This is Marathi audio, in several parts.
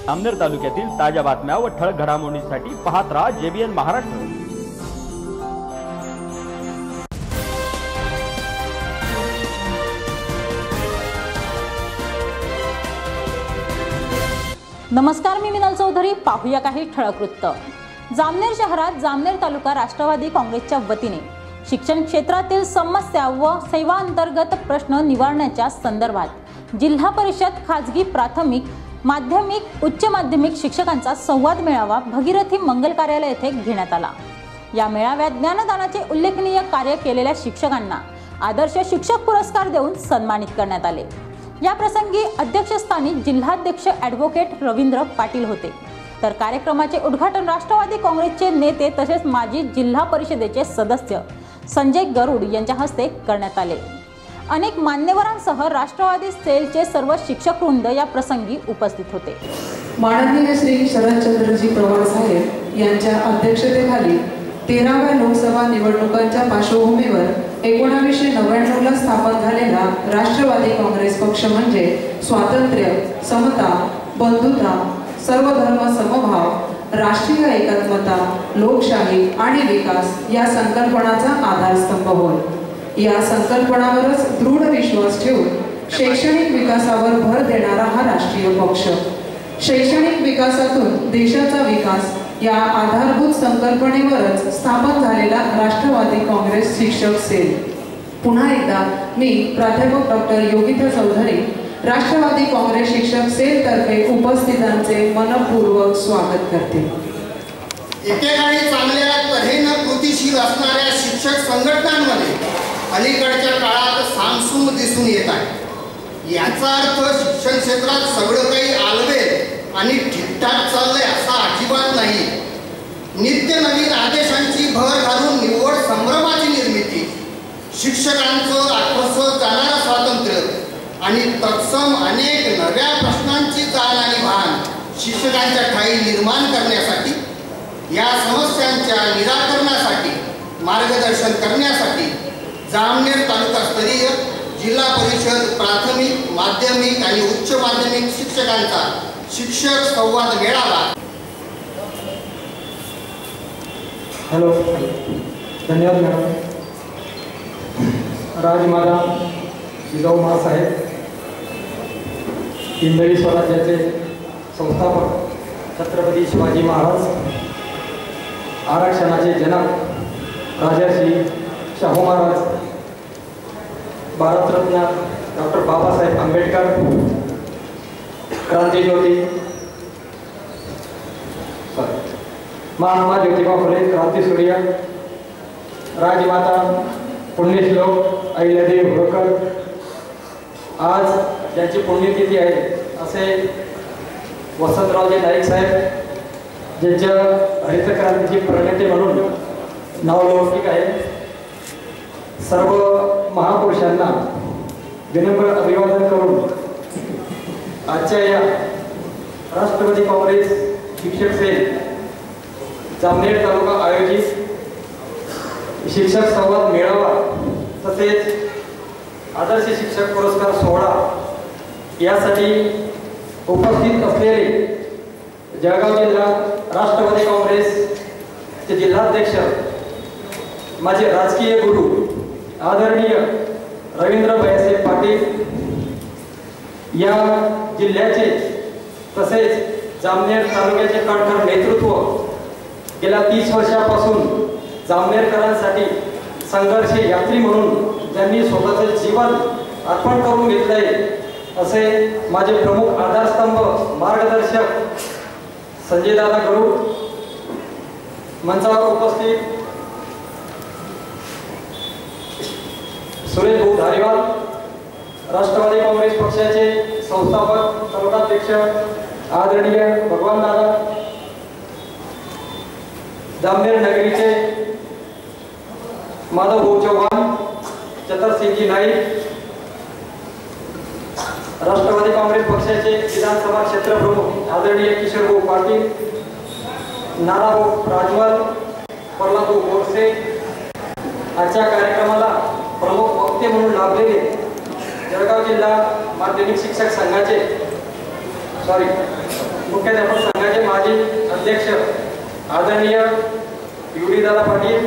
जामनेर तालुक्यातील ताज्या बातम्या व ठळक घडामोडींसाठी पाहत राहा JBN महाराष्ट्र। नमस्कार, मी मिनल चौधरी। पाहूया काही ठळक वृत्त। जामनेर शहरात जामनेर तालुका राष्ट्रवादी काँग्रेसच्या वतीने शिक्षण क्षेत्रातील समस्या व सेवा अंतर्गत प्रश्न निवारण्याच्या संदर्भात जिल्हा परिषद, खाजगी प्राथमिक, माध्यमिक, उच्च माध्यमिक शिक्षकांचा संवाद मेळावा भगीरथी मंगल कार्यालय येथे घेण्यात आला। या मेळाव्यात ज्ञानदानाचे उल्लेखनीय कार्य केलेल्या शिक्षकांना आदर्श शिक्षक पुरस्कार देऊन सन्मानित करण्यात आले। या प्रसंगी अध्यक्षस्थानी जिल्हाध्यक्ष ॲडव्होकेट रवींद्र पाटील होते, तर कार्यक्रमाचे उद्घाटन राष्ट्रवादी काँग्रेसचे नेते तसेच माजी जिल्हा परिषदेचे सदस्य संजय गरुड यांच्या हस्ते करण्यात आले। अनेक मान्यवरांसह राष्ट्रवादी सेलचे सर्व शिक्षक वृंद या प्रसंगी उपस्थित होते। माननीय श्री शरदचंद्रजी पवार साहेब यांच्या अध्यक्षतेखाली 13व्या लोकसभा निवडणुकांच्या पार्श्वभूमीवर 1999 ला स्थापन झालेला राष्ट्रवादी काँग्रेस पक्ष म्हणजे स्वातंत्र्य, समता, बंधुता, सर्वधर्म समभाव, राष्ट्रीय एकात्मता, लोकशाही आणि विकास या संकल्पनांचा आधारस्तंभ होय। या संकल्पनावरच दृढ विश्वास ठेवून शैक्षणिक विकासावर भर देणारा हा राष्ट्रीय पक्ष शैक्षणिक विकासातून देशाचा विकास या आधारभूत संकल्पनेवरच स्थापन झालेला राष्ट्रवादी काँग्रेस शिक्षक सेल। पुन्हा एकदा मी प्राध्यापक डॉक्टर योगिता चौधरी राष्ट्रवादी काँग्रेस शिक्षक सेल तर्फे उपस्थितांचे मनपूर्वक स्वागत करते। एकेकाळी चांगल्या तऱ्हेने कृतीशील असणाऱ्या शिक्षक संघटनांमध्ये अलीकडच्या काळात सामसूम दिसून येत आहे। याचा अर्थ शिक्षण क्षेत्रात सगळं काही आलबेल आणि ठीकठाक चाललंय असा अजिबात नाही। नित्य नवीन आदेशांची भर घालून निव्वळ संभ्रमाची निर्मिती, शिक्षकांचं आत्मसात जाणारं स्वातंत्र्य आणि तत्सम अनेक नव्या प्रश्नांची जाण आणि भान शिक्षकांच्या ठाई निर्माण करण्यासाठी, या समस्यांच्या निराकरणासाठी मार्गदर्शन करण्यासाठी जामनेर तालुकास्तरीय जिल्हा परिषद, प्राथमिक, माध्यमिक आणि उच्च माध्यमिक शिक्षकांचा शिक्षक संवाद मेळावा। हॅलो, धन्यवाद मॅडम। राजमाता जिजाऊ माँसाहेब हिंदवी स्वराज्याचे संस्थापक छत्रपती शिवाजी महाराज, आरक्षणाचे जनक राजर्षी शाहू महाराज, भारतरत्न डॉक्टर बाबासाहेब आंबेडकर, क्रांतिज्योती महात्मा ज्योतिबा फुले क्रांतिसूर्य, राजमाता पुण्यश्लोक अहिल्यादेवी होळकर, आज ज्यांची पुण्यतिथी आहे असे वसंतरावजी नाईक साहेब, ज्यांच्या हरित क्रांतीचे प्रणेते म्हणून नावलौकिक आहे, सर्व महापुरुषांना विनम्र अभिवादन करून आजच्या या राष्ट्रवादी काँग्रेस शिक्षक सेल जामनेर तालुका आयोजित शिक्षक संवाद मेळावा तसेच आदर्श शिक्षक पुरस्कार सोहळा यासाठी उपस्थित असलेले जळगाव जिल्हा राष्ट्रवादी काँग्रेसचे जिल्हाध्यक्ष, माझे राजकीय गुरु आदरणीय रवींद्र भैयासाहेब पाटील, या जिल्ह्याचे तसेच जामनेर तालुक्याचे कणखर नेतृत्व गेल्या 30 वर्षापासून जामनेरकरांसाठी संघर्ष यात्री म्हणून ज्यांनी स्वतःचे जीवन अर्पण करून घेतले असे माझे प्रमुख आधारस्तंभ मार्गदर्शक संजय दादा गरुड, मंचावर उपस्थित सुरेश भाऊ धारीवाल, राष्ट्रवादी काँग्रेस पक्षाचे संस्थापक तालुकाध्यक्ष आदरणीय भगवान दादा, जामनेर नगरीचे माधव भाऊ चौहान, चतरसिंहजी नाईक, राष्ट्रवादी काँग्रेस पक्षाचे विधानसभा क्षेत्र प्रमुख आदरणीय किशोर भाऊ पाटील, नानाभाऊ राजवाल, प्रल्हाद बोरसे, आजच्या कार्यक्रमाला प्रमुख वक्ते म्हणून लाभलेले जळगाव जिल्हा माध्यमिक शिक्षक संघाचे मुख्याध्यापक संघाचे माजी अध्यक्ष आदरणीय युवी दादा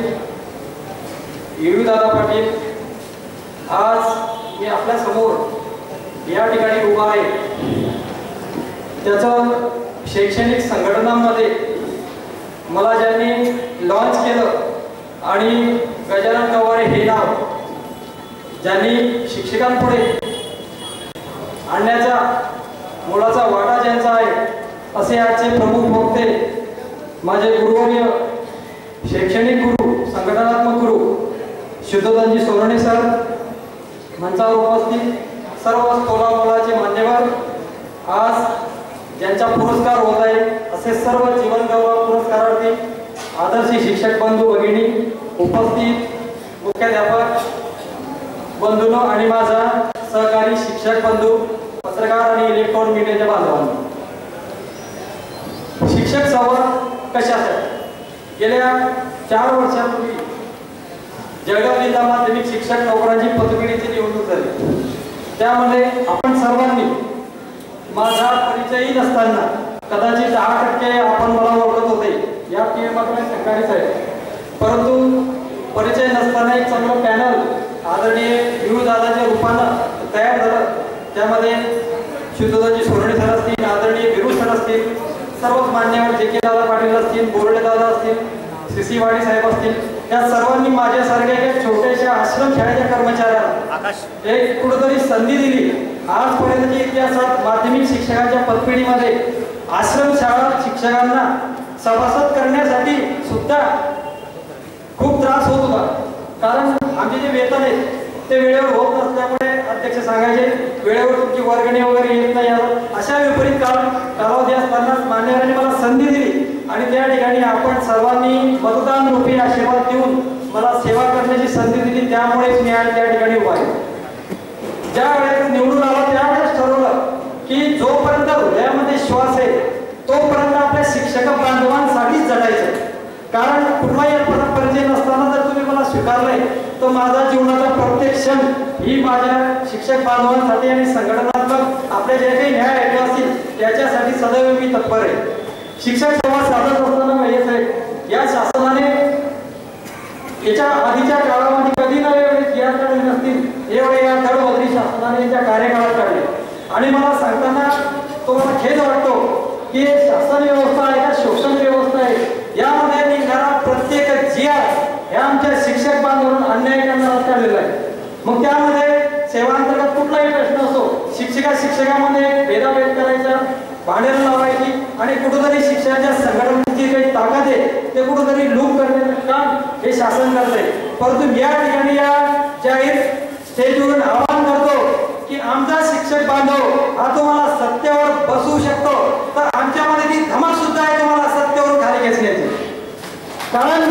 पाटील, आज मी आपल्या समोर या ठिकाणी उभा आहे. त्याचं शैक्षणिक संघटनांमध्ये मला ज्यांनी लॉन्च केलं आणि गजानन गवारे हे नाव ज्यांनी शिक्षकांपुढे आणण्याचा मुळाचा वाटा ज्यांचा आहे, असे आजचे प्रमुख वक्ते माझे गुरुवर्य, शैक्षणिक गुरु, संघटनात्मक गुरु शुद्धोधनजी सोरणे सर, मंचावर उपस्थित सर्व तोलामोलाचे मान्यवर, आज ज्यांचा पुरस्कार होत आहे असे सर्व जीवन गौरव पुरस्कारार्थी, आदर्श शिक्षक बंधू भगिनी, उपस्थित मुख्याध्यापक बंधूंनो आणि माझा सहकारी शिक्षक बंधू, पत्रकार आणि इलेक्ट्रॉनिक मीडियाच्या बांधवांनो. शिक्षक संवाद कशासाठी? गेल्या 4 वर्षांपूर्वी जळगाव जिल्हा माध्यमिक शिक्षक नोकरांची पतपेढीची निवडणूक झाली. त्यामध्ये आपण सर्वांनी माझा परिचयही नसताना कदाचित 10% आपण मला ओळखत होते, या मात्र सकाळीच आहे, परंतु परिचय नसताना एक चांगलं पॅनल आदरणीय युवी दादाच्या रूपानं तयार झालं. त्यामध्ये शुद्धोधनजी सोरणे सर असतील, आदरणीय विरू सर असतील, सर्वच मान्यवर जे के दादा पाटील असतील, बोर्डे दादा असतील, CC वाडी साहेब असतील, या सर्वांनी माझ्यासारख्या एका छोट्याशा आश्रम शाळेच्या कर्मचाऱ्याला एक कुठेतरी संधी दिली. आजपर्यंतच्या इतिहासात माध्यमिक शिक्षकांच्या पतपेढीमध्ये आश्रम शाळा शिक्षकांना सभासद करण्यासाठी सुद्धा खूप त्रास होत होता. कारण आमचे जे वेतन आहे ते वेळेवर होत नसल्यामुळे अध्यक्ष सांगायचे वेळेवर तुमची वर्गणी वगैरे येत नाही. अशा विपरीत कालावधी असताना मान्यवरांनी मला संधी दिली आणि त्या ठिकाणी आपण सर्वांनी मतदान रूपी आशीर्वाद देऊन मला सेवा करण्याची संधी दिली. त्यामुळेच मी आज त्या ठिकाणी उभा आहे. ज्या वेळेस निवडून आलो त्यावेळेस ठरवलं की जोपर्यंत हृदयामध्ये श्वास आहे तोपर्यंत आपल्या शिक्षक बांधवांसाठीच जगायचं. कारण कुठलाही परिचय नसताना जर तुम्ही मला स्वीकारलंय तर माझा जीवनाचा प्रत्येक क्षण ही माझ्या शिक्षक बांधवांसाठी आणि संघटनात्मक आपले जे काही न्याय ऐकले असतील त्याच्यासाठी सदैव मी तत्पर आहे. शिक्षक संवाद साधत असताना महेश साहेब, या शासनाने याच्या आधीच्या काळामध्ये कधी ना एवढे जिया काढले नसतील एवढे या दळबदरी शासनाने यांच्या कार्यकाळात काढले. आणि मला सांगताना तुम्हाला खेद वाटतो की शासन व्यवस्था आहे का शोषण व्यवस्था आहे, यामध्ये निघणारा प्रत्येक जिया ह्या आमच्या शिक्षक बांधवांना अन्याय करणारा ठरलेला आहे. मग त्यामध्ये सेवांतर्गत कुठलाही प्रश्न असो, शिक्षकामध्ये भेदाभेद करायचा, भांडण लावायची आणि कुठेतरी शिक्षणाच्या संघटनेची काही ताकद आहे ते कुठेतरी लूप करण्याचं काम हे शासन करते. परंतु या ठिकाणी या जाहीर स्टेजवरून आवाहन करतो की आमचा शिक्षक बांधव हा तुम्हाला सत्तेवर बसवू शकतो, तर आमच्यामध्ये ती धमक सुद्धा आहे तुम्हाला सत्तेवर खाली खेचण्याची. कारण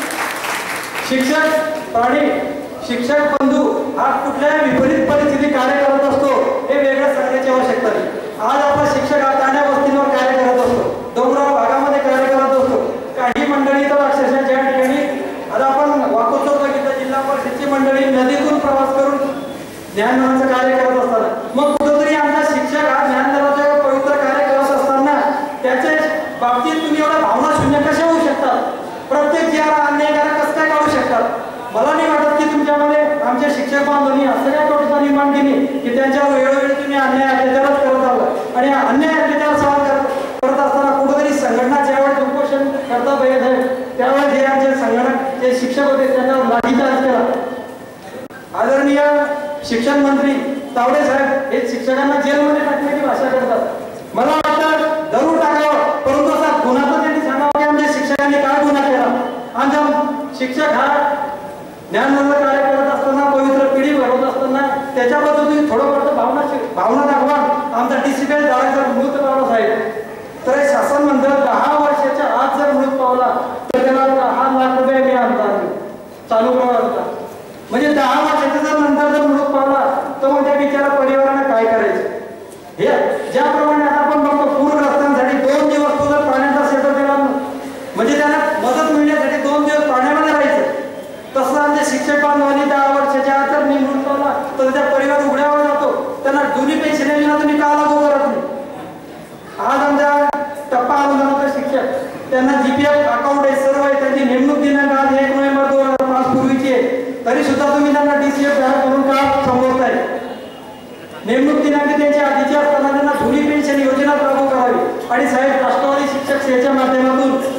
शिक्षक प्राणी, शिक्षक बंधू हा कुठल्याही विपरीत परिस्थिती कार्य करत असतो हे वेगळं सांगण्याची आवश्यकता नाही. आज आपला शिक्षक हा ताण्या वस्तींवर कार्य करत असतो, डोंगराळ भागामध्ये कार्य करत असतो. काही मंडळी तर अक्षरशः ज्या ठिकाणी आता आपण वाकोत्सव बघितलं, जिल्हा परिषदची मंडळी नदीतून प्रवास करून ज्ञानदानाचं कार्य करत असताना, मग कुठेतरी आमचा शिक्षक हा ज्ञानदानाचं पवित्र कार्य करत असताना त्याच्या बाबतीत तुम्ही एवढ्या भावना शून्य कशा होऊ शकतात? प्रत्येक जियाला अन्यायकारक कसं काय काढू शकतात? मला नाही वाटत की तुमच्यामध्ये आमच्या शिक्षक बांधवांनी असं काय कठोरता निर्माण केली की त्यांच्या वेळोवेळी तुम्ही अन्याय अत्याचारच करत आला. आणि अन्याय अत्याचार सहन करत असताना कुठेतरी संघटना ज्यावेळेस उपोषण करता पाहिजे त्यावेळेस जे आमचे संघटक जे शिक्षक होते त्यांच्यावर लाठीचार्ज केला. आदरणीय शिक्षण मंत्री तावडे साहेब हे शिक्षकांना जेलमध्ये टाकण्याची भाषा करतात. मला वाटतं जरूर टाकावं, परंतु असा गुन्हा तर त्यांनी सांगावं की आमच्या शिक्षकांनी काय गुन्हा केला. आमचा शिक्षक हा ज्ञानदानाचं कार्य करत असताना, पवित्र पिढी घडवत असताना त्याच्याबद्दल तुम्ही थोडंफार भावना दाखवा. आमचा DCPL जर मृत पावला साहेब तर शासन म्हणतं 10 वर्षाच्या आत जर मृत पावला तर त्याला 10 लाख रुपये मी आणता चालू प्रवाहाचा. म्हणजे 10 वर्षाच्या जर नंतर जर मृत पावला तर मग त्या बिचारा परिवारानं काय करायचं? हे ज्याप्रमाणे आता आपण बघतो पूरग्रस्तांसाठी 2 दिवस तो जर पाण्याचा शेटर दिला म्हणजे त्यांना मदत मिळण्यासाठी 2 दिवस पाण्यामध्ये राहायचं, तसं आमच्या शिक्षक बांधवांनी 10 वर्षाच्या आत जर मृत पावला तर त्या परिवार उघड्यावर जातो. त्यांना जुनी पेन्शन योजना तुम्ही का लागू करत नाही? आज आमच्या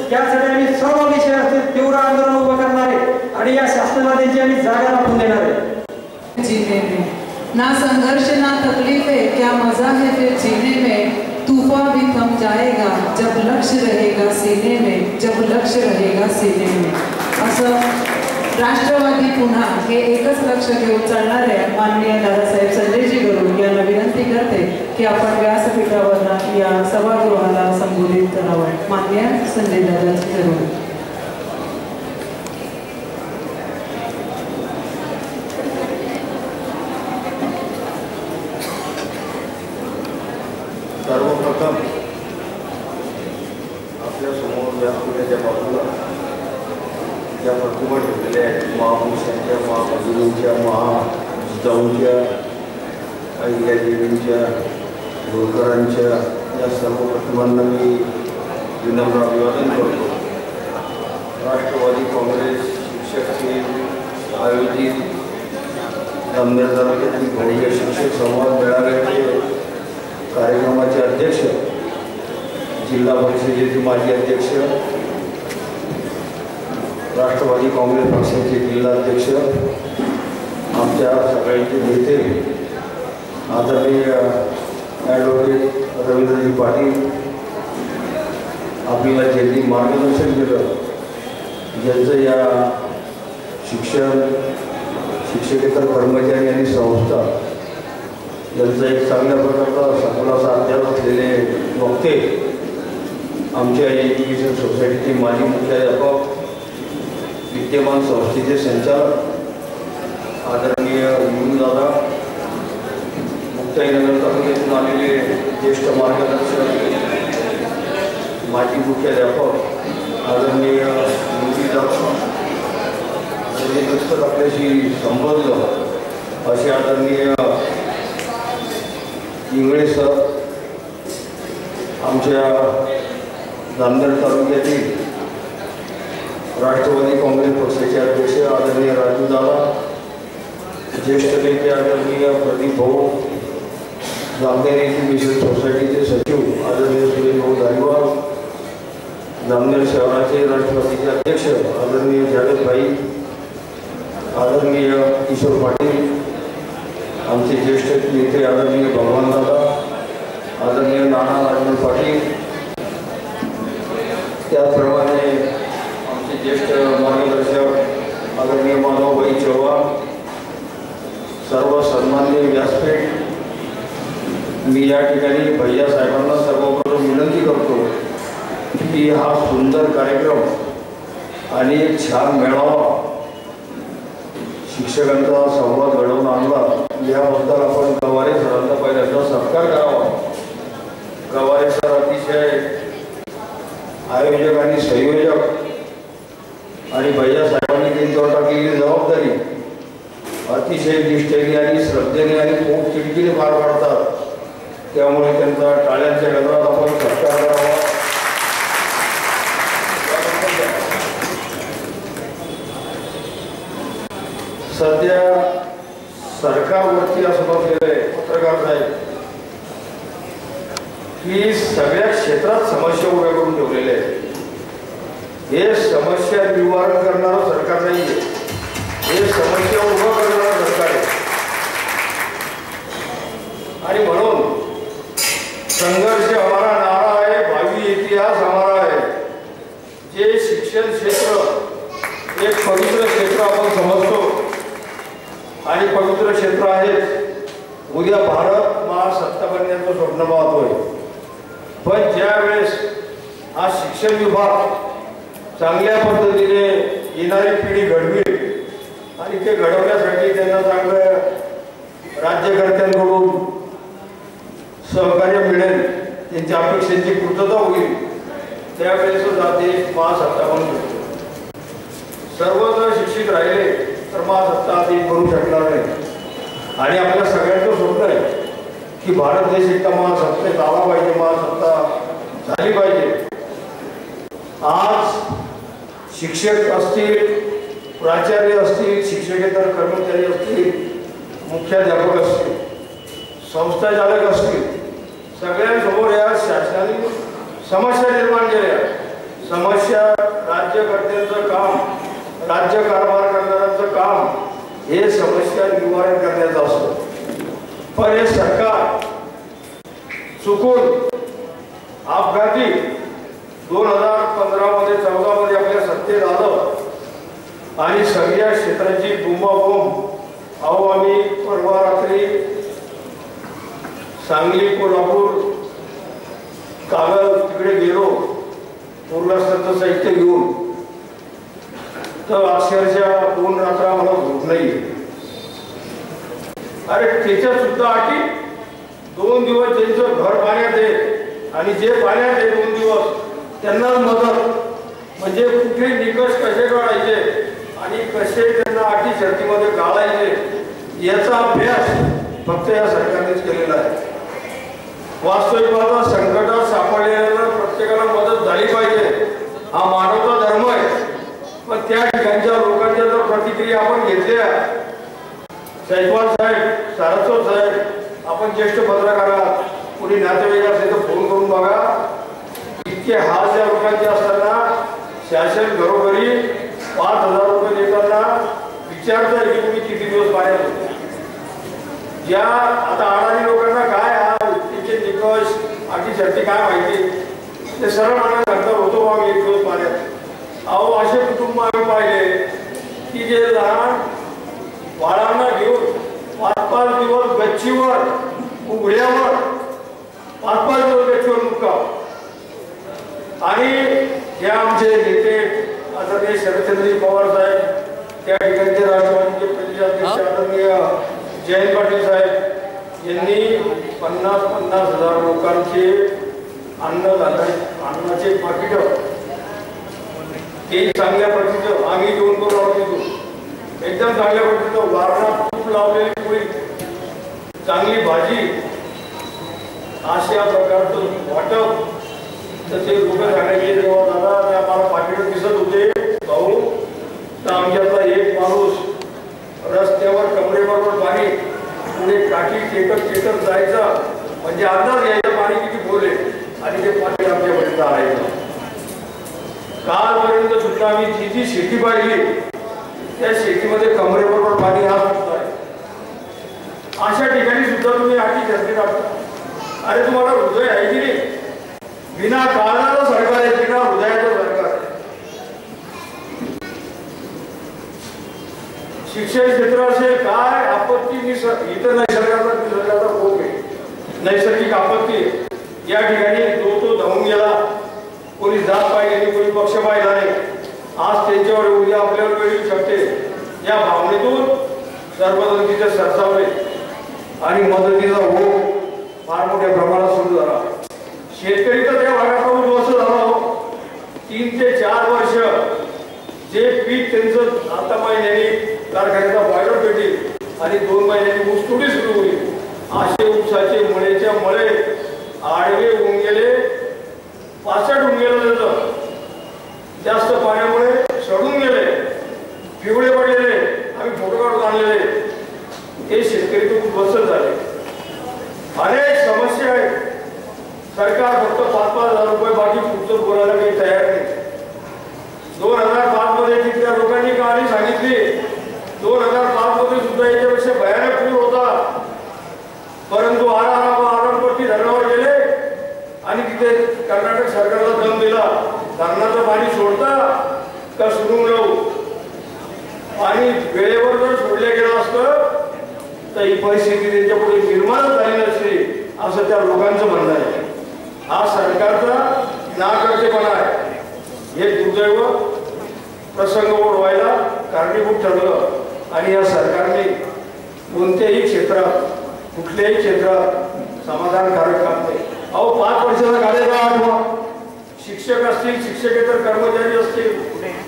त्यासाठी आम्ही सर्व विषय असतील तीव्र आंदोलन उभं करणार आहे आणि या शासनाला त्यांची आम्ही जागा राखून देणार आहे। जीने में ना संघर्ष ना तकलीफें, क्या मजा है फिर जीने में, तूफान भी थम जाएगा जब लक्ष्य रहेगा सीने में, जब लक्ष्य रहेगा सीने में। असं राष्ट्रवादी पुन्हा हे एकच लक्ष घेऊन चालणारे माननीय दादासाहेब संजयजी गरुड यांना विनंती करते की आपण व्यासपीठावर या सभागृहाला संबोधित करावं। माननीय संजय दादाजी गरुड। सर्वप्रथम आपल्या समोर व्यासपीठाच्या बाजूला ज्या प्रतिमा ठेवलेल्या आहेत महापुरुषांच्या, महाभगिनींच्या, महाजिजाऊंच्या, अहिल्या देवींच्या, होळकरांच्या, या सर्व प्रतिमांना मी विनम्र अभिवादन करतो। राष्ट्रवादी काँग्रेस शिक्षक आयोजित जामनेर तालुक्यातील घोडिया शिक्षक संवाद मेळाव्याचे कार्यक्रमाचे अध्यक्ष, जिल्हा परिषदेचे माजी अध्यक्ष, राष्ट्रवादी काँग्रेस पक्षाचे जिल्हाध्यक्ष, आमच्या सगळ्यांचे नेते आदरणीय ॲडव्होकेट रवींद्रजी पाटील, आपल्याला ज्यांनी मार्गदर्शन केलं, ज्यांचं या शिक्षण, शिक्षकेतर कर्मचारी आणि संस्था यांचा एक चांगल्या प्रकारचा सखोलाचा अभ्यास असलेले वक्ते, आमच्या एज्युकेशन सोसायटीचे माजी मुख्याध्यापक, विद्यमान संस्थेचे संचालक आदरणीय दादा, मुक्ताईनगर तालुक्यातून आलेले ज्येष्ठ मार्गदर्शक, माजी मुख्याध्यापक आदरणीय दादा, जे पुस्तक आपल्याशी संबंध असे आदरणीय इंगळे सर, आमच्या जामनेर तालुक्यातील राष्ट्रवादी काँग्रेस पक्षाचे अध्यक्ष आदरणीय राजू दादा, ज्येष्ठ नेते आदरणीय प्रदीप भाऊ, जामनेर एज्युकेशन सोसायटीचे सचिव आदरणीय सुरेश भाऊ धारीवाल, जामनेर शहराचे राष्ट्रवादीचे अध्यक्ष आदरणीय जावेदभाई, आदरणीय किशोर पाटील, आमचे ज्येष्ठ नेते आदरणीय भगवान दादा, आदरणीय नाना राजन पाटील, त्याचप्रमाणे आमचे ज्येष्ठ मार्गदर्शक आदरणीय माधवभाई चव्हाण, सर्व सन्माननीय व्यासपीठ, मी या ठिकाणी भैया साहेबांना सर्वप्रथम विनंती करतो की हा सुंदर कार्यक्रम आणि एक छान मेळावा शिक्षकांचा संवाद घडवून आणला, याबद्दल आपण गवारे सरांचा पहिल्यांदा सत्कार करावा। गवारे सर अतिशय आयोजक आणि संयोजक आणि भैया साहेबांनी त्यांच्यावर टाकलेली जबाबदारी अतिशय निष्ठेने आणि श्रद्धेने आणि खूप चिडकीने पार पाडतात, त्यामुळे त्यांचा टाळ्यांच्या गजरात आपण सत्कार करावा। सध्या सरकारवरती असं बसलेलं आहे पत्रकार साहेब की सगळ्या क्षेत्रात समस्या उभ्या करून ठेवलेल्या आहेत। हे समस्या निवारण करणारं सरकार नाही आहे, हे समस्या उभं करणारं सरकार आहे। आणि म्हणून संघर्ष हमारा नारा है, भावी इतिहास हमारा है। जे शिक्षण क्षेत्र एक पवित्र क्षेत्र आपण समजतो आणि पवित्र क्षेत्र आहे, उद्या भारत महासत्ता बनण्याचं स्वप्न पाहतोय, पण ज्या वेळेस हा शिक्षण विभाग चांगल्या पद्धतीने येणारी पिढी घडवेल आणि ते घडवण्यासाठी त्यांना चांगलं राज्यकर्त्यांकडून सहकार्य मिळेल, त्यांच्या अपेक्षांची पूर्तता होईल, त्यावेळेस देश महासत्ता बनू शकतो। सर्व जर शिक्षित राहिले तर महासत्ता आधी करू शकणार नाही आणि आपल्या सगळ्यांचं स्वप्न आहे की भारत देश एका महासत्तेत आला पाहिजे, महासत्ता झाली पाहिजे। आज शिक्षक असतील, प्राचार्य असतील, शिक्षकेतर कर्मचारी असतील, मुख्याध्यापक असतील, संस्थाचालक असतील, सगळ्यांसमोर या शासनाने समस्या निर्माण केल्या। समस्या राज्यकर्त्यांचं काम, राज्य कारभार करणाऱ्यांचं काम हे समस्या निवारण करण्याचं असतं. पण हे सरकार चुकून अपघाती 2015 मध्ये 14 मध्ये आपल्या सत्तेत आलं आणि सगळ्या क्षेत्राची बोंबाबोंब. अहो आम्ही परवा रात्री सांगली, कोल्हापूर, कागद तिकडे गेलो पूर्णस्तर साहित्य घेऊन, तर अक्षरशः 2 रात्र आम्हाला झोप नाही. अरे त्याच्यात सुद्धा अटी 2 दिवस ज्यांचं घर पाण्यात आहे आणि जे पाण्यात आहे 2 दिवस त्यांनाच मदत. म्हणजे कुठे निकष कसे काढायचे आणि कसे त्यांना अटी शर्तीमध्ये गाळायचे याचा अभ्यास फक्त या सरकारनेच केलेला आहे. वास्तविक पाहता संकटात सापडलेल्या प्रत्येकाला मदत झाली पाहिजे, हा मानवता धर्म आहे. पण त्या ठिकाणच्या लोकांच्या जर प्रतिक्रिया आपण घेतल्या, सैफवाल साहेब, सारस्वत साहेब, आपण ज्येष्ठ पत्रकार आहात, कुणी नातेवाईक असेल तर फोन करून बघा. इतके हाल ज्या लोकांचे असताना शासन घरोघरी 5,000 रुपये देताना विचारताय की तुम्ही किती दिवस पाण्यात होते. या आता अडाणी लोकांना काय त्यांचे निकष अटी शर्ती काय माहिती, ते सरळ मनात घालता होतो आम्ही 1 दिवस पाण्यात. अहो असे कुटुंब आम्ही पाहिले की जे लहान बाळांना घेऊन 5-5 दिवस गच्चीवर, उघड्यावर 5-5 दिवस गच्चीवर मुक्काम. आणि जे आमचे नेते आदरणीय शरदचंद्रजी पवार साहेब, त्या ठिकाणचे राष्ट्रवादीचे प्रदेशाध्यक्ष आदरणीय जयंत पाटील साहेब यांनी 50,000 लोकांचे अन्नाचे पाकिट ते चांगल्या प्रतीचं आम्ही घेऊन करून एकदम चांगल्या प्रतीचं वारणा तूप लावलेली पोळी, चांगली भाजी, अशा प्रकारचं वाटप. तर ते लोक सांगायचे तेव्हा दादा आम्हाला पाकिट दिसत होते भाऊ, तर आमच्यातला एक माणूस रस्त्यावर कमरेबरोबर पाणी पुढे काठी टेकत जायचा, म्हणजे अंदाज यायचा पाणी किती बोलले आणि ते पाणी आमच्यापर्यंत आणायचं. कालपर्यंत सुद्धा आम्ही जी शेती पाहिली त्या शेतीमध्ये कमरेबरोबर पाणी हा सुद्धा आहे. अशा ठिकाणी सुद्धा तुम्ही अटी शर्ती टाकता. अरे तुम्हाला हृदय आहे की नाही? बिना काळाचं सरकार आहे, बिना हृदयाचं सरकार आहे. शिक्षण क्षेत्र असेल, काय आपत्ती इथं निसर्गाचा कोप आहे, नैसर्गिक आपत्ती. या ठिकाणी तो धावून गेला, कोणी जात पाहिजे नाही, कोणी पक्ष पाहिला नाही. आज त्यांच्यावर उद्या आपल्यावर वेळ येऊ शकते. या भावनेतून सर्वजण तिथे सरसावले आणि मदतीचा ओघ फार मोठ्या प्रमाणात सुरू झाला. शेतकरी तर त्या भागात उद्ध्वस्त झाला हो. 3 ते 4 वर्ष जे पीक त्यांचं आता महिन्यानी कारखान्याचा बॉयलर भेटेल आणि 2 महिन्यांनी ऊस तोडी सुरू होईल. असे ऊसाचे मळेच्या मळे आडवे होऊन गेले, 65 होऊन गेलं त्याचं. जास्त पाण्यामुळे सडून गेले, पिवळे पडलेले, आम्ही फोटो काढून आणलेले. हे शेतकरी तर उद्ध्वस्त झाले. अनेक समस्या आहेत. सरकार फक्त 5,000 रुपये बाकी पुढचं बोलायला काही तयार नाही. 2005 मध्ये तिथल्या लोकांनी कहाणी सांगितली. 2005 मध्ये सुद्धा याच्यापेक्षा भयानक पूर होता, परंतु आरामपट्टी धरणावर गेले आणि तिथे कर्नाटक सरकारला दम दिला. धरणाचं पाणी सोडता का सुरुंग लावू, आणि वेळेवर जर सोडलं गेलं असतं तर ही परिस्थिती त्यांच्या पुढे निर्माण झाली नसते, असं त्या लोकांचं म्हणणं आहे. हा सरकारचा नाकर्तेपणा आहे. हे दुर्दैव प्रसंग ओढवायला कारणीभूत ठरलं आणि या सरकारने कोणत्याही क्षेत्रात, कुठल्याही क्षेत्रात समाधानकारक काम नाही. अहो 5 वर्षाचा काढायचा आठवा. शिक्षक असतील, शिक्षकेतर कर्मचारी असतील,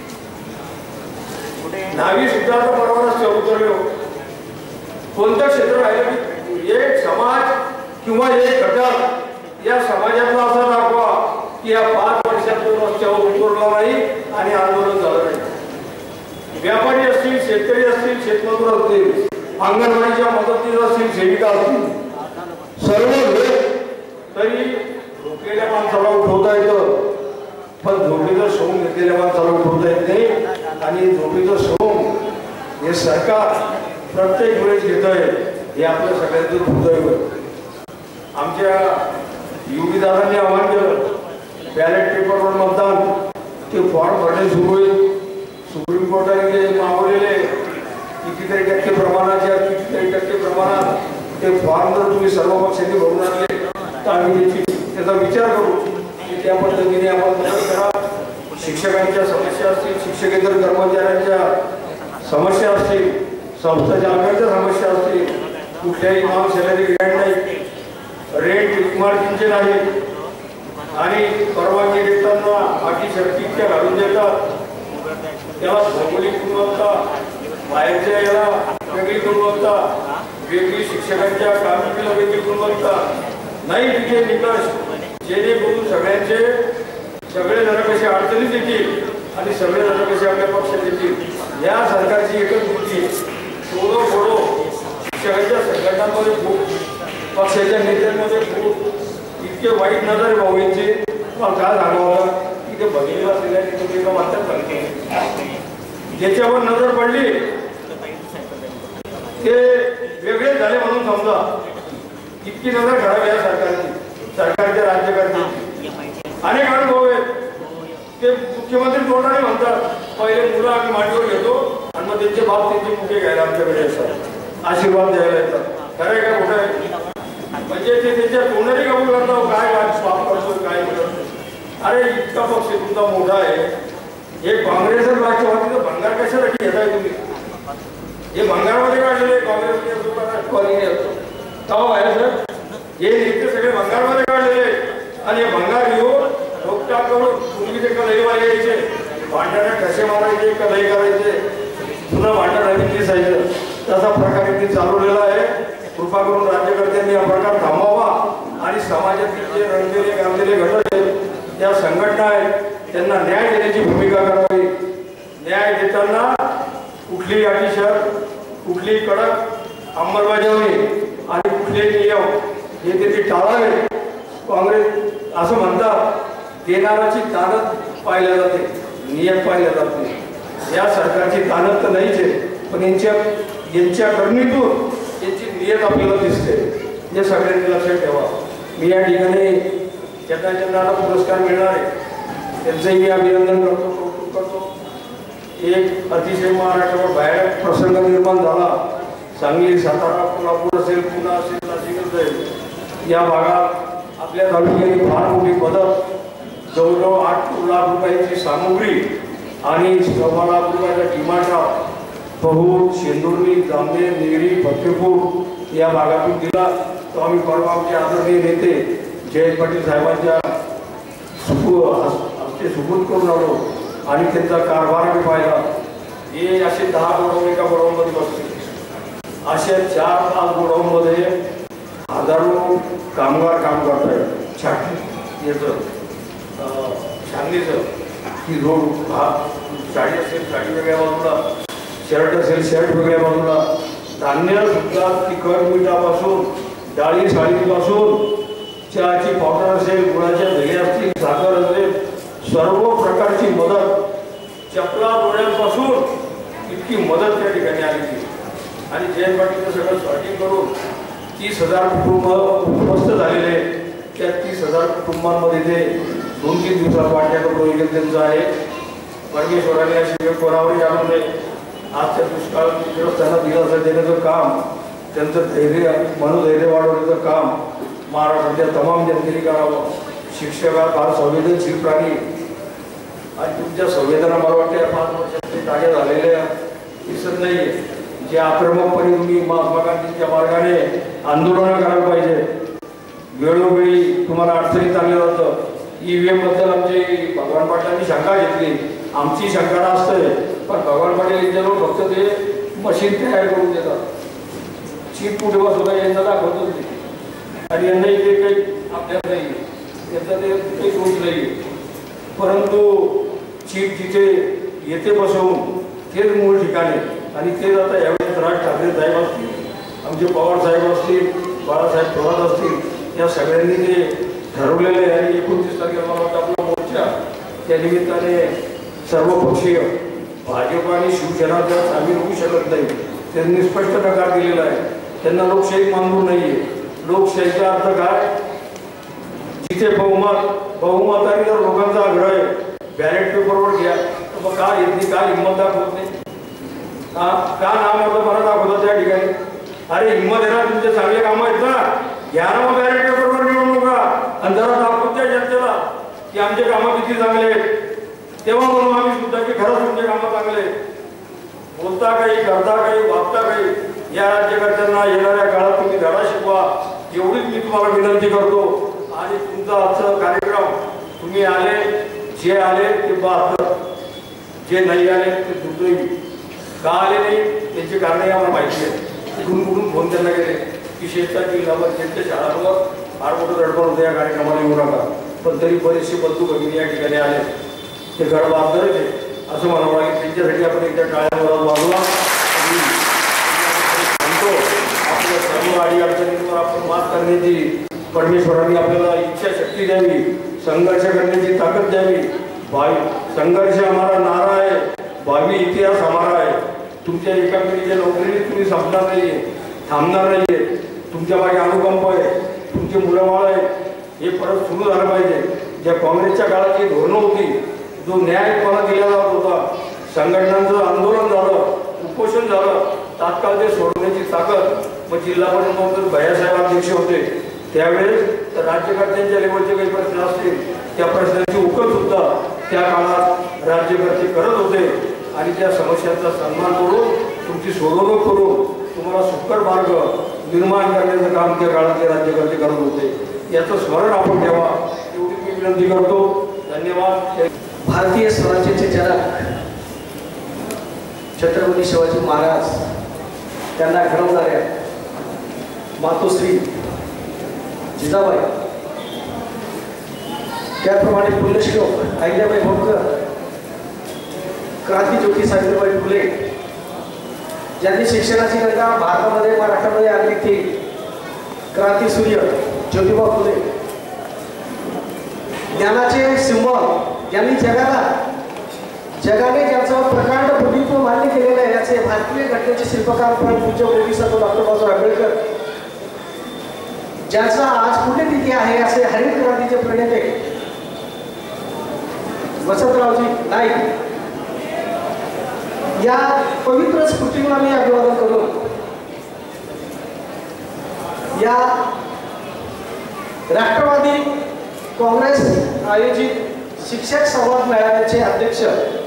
न्हावी सुद्धा आता परवानाच उतरले. कोणतं क्षेत्र राहिलं की एक समाज किंवा एक घटक या समाजातला असा दाखवा की या 5 वर्षात तो रस्त्यावर उतरला नाही आणि आंदोलन झालं नाही. व्यापारी असतील, शेतकरी असतील, शेतमजूर असतील, अंगणवाडीच्या मदतीस असतील, सेविका असतील, सर्व तरी झोपलेल्या माणसाला उठवता येतं, पण झोपेचं सोंग घेतलेल्या माणसाला उठवता येत नाही आणि झोपेचं सोंग हे सरकार प्रत्येक वेळेस घेत आहे हे आपल्या सगळ्यांचं दुर्दैव आहे. आमच्या योगी दादांनी आवाहन केलं बॅलेट पेपरवर मतदान ते फॉर्म भरणे सुरू होईल. सुप्रीम कोर्टाने जे मागवलेले कितीतरी टक्के प्रमाणाच्या कितीतरी टक्के प्रमाणात ते फॉर्म जर तुम्ही सर्व पक्षांनी भरून आणले तर आम्ही त्याचा विचार करू की त्या पद्धतीने आपण मदत करा. शिक्षकांच्या समस्या असतील, शिक्षकेतर कर्मचाऱ्यांच्या समस्या असतील, संस्थाच्या आकाराच्या समस्या असतील, कुठल्याही नॉन सॅलरी ग्रँट नाही, रेंट इमारतींचे नाही आणि परवानगी देताना बाकी शर्तीच्या घालून देतात. त्याला भौगोलिक गुणवत्ता, बाहेरच्या याला वेगळी गुणवत्ता, वेगळी शिक्षकांच्या कामगिरीला वेगळी गुणवत्ता नाही तिथे निकष जेणेकरून सगळे जण कसे अडचणीत येतील आणि सगळे जण कसे आपल्या पक्षात येतील या सरकारची एकच बुद्धी आहे. थोडं शिक्षकांच्या संघटनांमध्ये खूप पक्षाच्या नेत्यांमध्ये खूप इतके वाईट नजर भाऊ यांचे तुम्हाला काय सांगावं की ते बघितलं असलेल्या तुम्ही एका वाटत सांगते ज्याच्यावर नजर पडली ते वेगळे झाले म्हणून समजा. इतकी नजर खराब आहे सरकारच्या राज्यकर्त्यांची. अनेक अनुभव आहेत ते मुख्यमंत्री तोंडाने म्हणतात पहिले मुलं आम्ही मांडीवर घेतो आणि मग त्यांचे बाप त्यांचे मुखे घ्यायला आमच्याकडे असतात, आशीर्वाद द्यायला येतात. खरं काय कुठं आहे म्हणजे ते त्यांच्या तोंडाने कबूल करतात काय बाप करतो काय करतो. अरे इतका पक्ष तुमचा मोठा आहे, हे काँग्रेस आणि राष्ट्रवादीचं भंगार कशासाठी घेताय तुम्ही? हे भंगारमध्ये काढलेले काँग्रेसने असतो राष्ट्रवादीने असतो तेव्हा आहे सर. हे नेते सगळे भंगारमध्ये काढलेले आणि हे भंगार घेऊन रोकटाक करून पूर्वी ते कलईवर यायचे, भांडणाने ठसे मारायचे, कलई करायचे, पुन्हा भांडण नवीन दिसायचं. तसा प्रकार इथे चालवलेला आहे. कृपा करून राज्यकर्त्यांनी हा प्रकार थांबवावा आणि समाजातील जे रंगलेले गांधलेले घटक आहेत त्या संघटना आहेत त्यांना न्याय देण्याची भूमिका करावी. न्याय देताना कुठली अटीशर्त, कुठली कडक अंमलबजावणी आणि कुठले नियम हे ते टाळावे. काँग्रेस असं म्हणतात देणाराची ताकद पाहिल्या जाते, नियम पाहिल्या जाते. या सरकारची ताकद तर नाहीच आहे पण यांच्या करणीतून यांची नियत आपल्याला दिसते. हे सगळ्यांनी लक्षात ठेवा. मी या ठिकाणी ज्यांना पुरस्कार मिळणार आहे त्यांचंही मी अभिनंदन करतो, कौतुक करतो. एक अतिशय महाराष्ट्रावर भयानक प्रसंग निर्माण झाला. सांगली, सातारा, कोल्हापूर असेल, पुणे असेल, नाशिक असेल या भागात आपल्या तालुक्याने फार मोठी मदत जवळजवळ 8 लाख रुपयाची सामुग्री आणि 6 लाख रुपयाचा डिमांडा पहूर, शेंदुर्णी, जामनेर, निगडी, फतेपूर या भागातून दिला. तो आम्ही परवा आमचे आदरणीय नेते जयंत पाटील साहेबांच्या हस्ते सुपूर्द करून आलो आणि त्यांचा कारभार मी पाहिला. हे असे 10 गोडाऊन एका गोडाऊनमध्ये बसले. अशा 4-5 गोडाऊनमध्ये हजारो कामगार काम करत आहेत. याचं छाननीचं की रोड हा साडी असेल साडी वेगळ्या बाजूला, शर्ट असेल शर्ट वेगळ्या बाजूला, धान्य सुद्धा तिखट मिठापासून डाळी साळीपासून चहाची पावडर असेल, गुळाच्या दही असतील, साखर असेल, सर्व प्रकारची मदत चपला डोळ्यांपासून इतकी मदत त्या ठिकाणी आली. आणि जयंत पाटीलचं सगळं सॉर्टिंग करून 30,000 कुटुंब उद्ध्वस्त झालेले. त्या 30,000 कुटुंबांमध्ये ते 2-3 दिवसात वाटण्याचं प्रयोजन त्यांचं आहे. परमेश्वराने अशी वेळ कोणावरही आणू नये. आज त्या दुष्काळग्रस्तांना दिलासा देण्याचं काम, त्यांचं धैर्य मनोधैर्य वाढवण्याचं काम महाराष्ट्राच्या तमाम जनतेने करावं. शिक्षक हा फार संवेदनशील प्राणी आणि तुमच्या संवेदना मला वाटतं या 5 वर्षात ते ताज्या झालेल्या दिसत नाही. जे आक्रमकपणे तुम्ही महात्मा गांधींच्या मार्गाने आंदोलनं करायला पाहिजे. वेळोवेळी तुम्हाला अडचणीत आणलं जातं. EVM बद्दल आमची भगवान पाटलांनी शंका घेतली. आमची शंका असते पण भगवान पाटील यांच्याजवळ फक्त ते मशीन तयार करून देतात. चीप कुठे बसवता यांना दाखवतच नाही आणि यांना इथे काही आपल्याला नाही, त्यांचा ते काही दोष नाही. परंतु चीप जिथे येथे बसवून तेच मूळ ठिकाणी आणि तेच आता यावेळेस राज ठाकरे साहेब असतील, आमचे पवार साहेब असतील, बाळासाहेब थोरात असतील, या सगळ्यांनी ते ठरवलेलं आहे. आणि 29 तारखेला मला वाटतं आपला मोर्चा त्या निमित्ताने सर्वपक्षीय भाजप आणि शिवसेना त्यात सामील होऊ शकत नाही, त्यांनी स्पष्ट नकार दिलेला आहे. त्यांना लोकशाही मंजूर नाहीये. लोकशाहीचा अर्थ काय? जिथे बहुमताने जर लोकांचा आग्रह आहे बॅलेट पेपरवर घ्या, तर मग का येत नाही? का हिंमत दाखवत नाही? का नाम मला दाखवतात त्या ठिकाणी? अरे हिंमत आहे ना, तुमचे चांगले कामं आहेत ना, घ्या ना मग बॅलेट पेपरवर निवडणुका आणि जरा दाखवून द्या जनतेला की आमचे कामं किती चांगले आहेत. तेव्हा म्हणून आम्ही सुद्धा की खरंच तुमचे कामं चांगले आहेत. बोलता काही, करता काही, वागता काही, या राज्यकर्त्यांना येणाऱ्या काळात तुम्ही धडा शिकवा एवढीच मी तुम्हाला विनंती करतो. आणि तुमचा आजचा कार्यक्रम तुम्ही आले, जे आले ते बहात्तर, जे नाही आले ते दुर्दैवी. का आले नाही त्यांची कारणे आम्हाला माहिती आहे. कुठून फोन त्यांना गेले की शेतचा किल्लावर शेतच्या शाळांवर फार मोठं रडबड होतं, या कार्यक्रमाला येऊ नका. पण तरी बरेचसे बंधू भगिनी या ठिकाणी आले, ते घर बहात्तरच आहे असं म्हणावं लागेल. त्यांच्यासाठी आपण एकदा टाळ्यांवर वाजवा. म्हणतो आपल्या सर्व अडी अडचणींवर आपण मात करण्याची परमेश्वरांनी आपल्याला इच्छाशक्ती द्यावी, संघर्ष करण्याची ताकद द्यावी. संघर्ष हमारा नारा आहे, भावी इतिहास हमारा आहे. तुमच्या एका पिढीच्या नोकरीने तुम्ही संपणार नाहीये, थांबणार नाहीये. तुमच्या मागे अनुकंप आहे, तुमची मुलं बाळ आहे, हे परत सुरू झालं पाहिजे. ज्या काँग्रेसच्या काळात जी धोरणं होती, जो न्याय कोणा दिला जात होता, संघटनांचं आंदोलन झालं, उपोषण झालं, तात्काळ ते सोडण्याची ताकद. मग जिल्हा परिषद भैयासाहेब अध्यक्ष होते त्यावेळेस राज्यकर्त्यांच्या लेवलचे काही प्रश्न असतील, त्या प्रश्नांची उकल सुद्धा त्या काळात राज्यकर्ते करत होते. आणि त्या समस्यांचा सन्मान करून तुमची सोडवणूक करून तुम्हाला सुकर मार्ग निर्माण करण्याचं काम त्या काळातले राज्यकर्ते करत होते. याचं स्मरण आपण ठेवा एवढी मी विनंती करतो. धन्यवाद. भारतीय स्वराज्याचे जनक छत्रपती शिवाजी महाराज त्यांना घडवणाऱ्या मातोश्री जिजाबाई, त्याप्रमाणे पुण्यश्लोक अहिल्याबाई होळकर, क्रांतिज्योती सावित्रीबाई फुले, ज्यांनी शिक्षणाची गंगा भारतामध्ये महाराष्ट्रामध्ये आणली ती क्रांतीसूर्य ज्योतिबा फुले, ज्ञानाचे सिंबल यांनी जगाने ज्याचं प्रकांड प्रतित्व मान्य केलेलं आहे, याचे भारतीय घटनेचे शिल्पकार पूज्य बोधिसत्व डॉक्टर बाबासाहेब आंबेडकर, ज्याचा आज पुण्यतिथी आहे असे हरित क्रांतीचे प्रणेते वसंतरावजी नाईक, या पवित्र स्फूर्तीला मी अभिवादन करून या राष्ट्रवादी काँग्रेस आयोजित शिक्षक संवाद मेळाव्याचे अध्यक्ष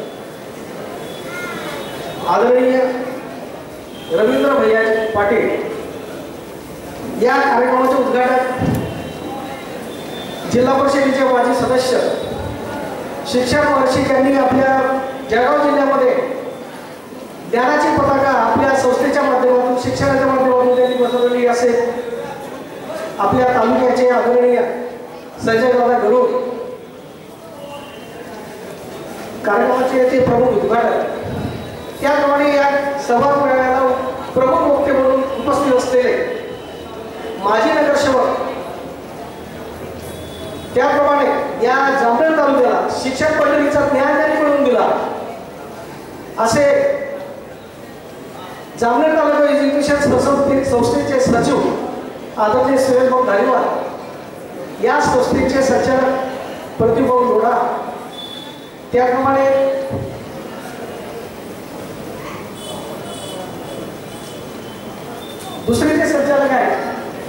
आदरणीय रवींद्र भैया पाटील, या कार्यक्रमाचे उद्घाटन जिल्हा परिषदेचे माजी सदस्य शिक्षक वार्षिक यांनी आपल्या जळगाव जिल्ह्यामध्ये ज्ञानाची पताका आपल्या संस्थेच्या माध्यमातून, शिक्षणाच्या माध्यमातून त्यांनी बसवलेली असेल. आपल्या तालुक्याचे आदरणीय संजय दादा गरुड कार्यक्रमाचे ते प्रमुख उद्घाटक. त्याप्रमाणे या संवाद मेळाव्याला प्रमुख वक्ते म्हणून उपस्थित असलेले माजी नगरसेवक, त्याप्रमाणे या जामनेर तालुक्याला शिक्षक मंडळीचा ज्ञान त्यांनी मिळवून दिला असे जामनेर तालुका एज्युकेशन संस्थेचे सचिव आदरणीय सुरेशभाऊ धारीवाल, या संस्थेचे संचालक प्रतिभाऊ लोढा, त्याप्रमाणे दुसरे जे संचालक आहेत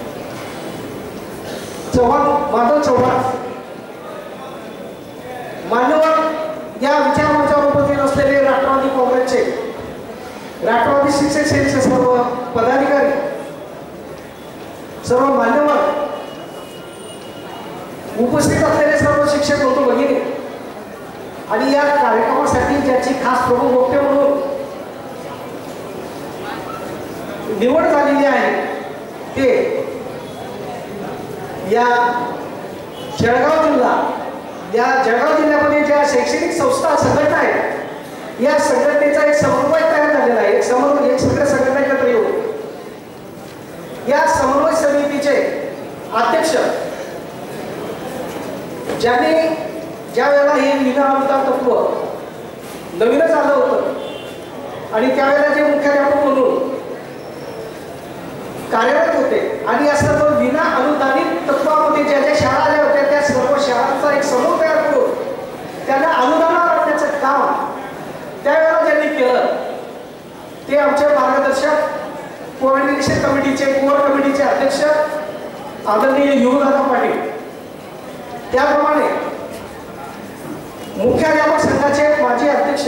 माधव चव्हाण, मान्यवर या विचार मंचावर उपस्थित असलेले राष्ट्रवादी काँग्रेसचे, राष्ट्रवादी शिक्षक सेनेचे सर्व पदाधिकारी, सर्व मान्यवर, उपस्थित असलेले सर्व शिक्षक बंधू भगिनी आणि या कार्यक्रमासाठी ज्याची खास प्रमुख वक्ते म्हणून निवड झालेली आहे ते या जळगाव जिल्हा, या जळगाव जिल्ह्यामध्ये ज्या शैक्षणिक संस्था संघटना आहेत, या संघटनेचा एक समन्वय तयार झालेला आहे. एक सगळ्या संघटना एकत्र येऊन या समन्वय समितीचे अध्यक्ष, ज्यांनी ज्या वेळेला हे विना अनुदान तत्व नवीनच आलं होतं आणि त्यावेळेला जे मुख्याध्यापक म्हणून कार्यरत होते आणि असं तो विना अनुदानित तत्वामध्ये ज्या ज्या शाळा आल्या होत्या त्या सर्व शाळांचा एक समूह तयार करून त्यांना अनुदानावर आणण्याचं काम त्यावेळेला ज्यांनी केलं ते आमचे मार्गदर्शक कोऑर्डिनेशन कमिटीचे कोर कमिटीचे अध्यक्ष आदरणीय युवदादा पाटील, त्याप्रमाणे मुख्याध्यापक संघाचे माजी अध्यक्ष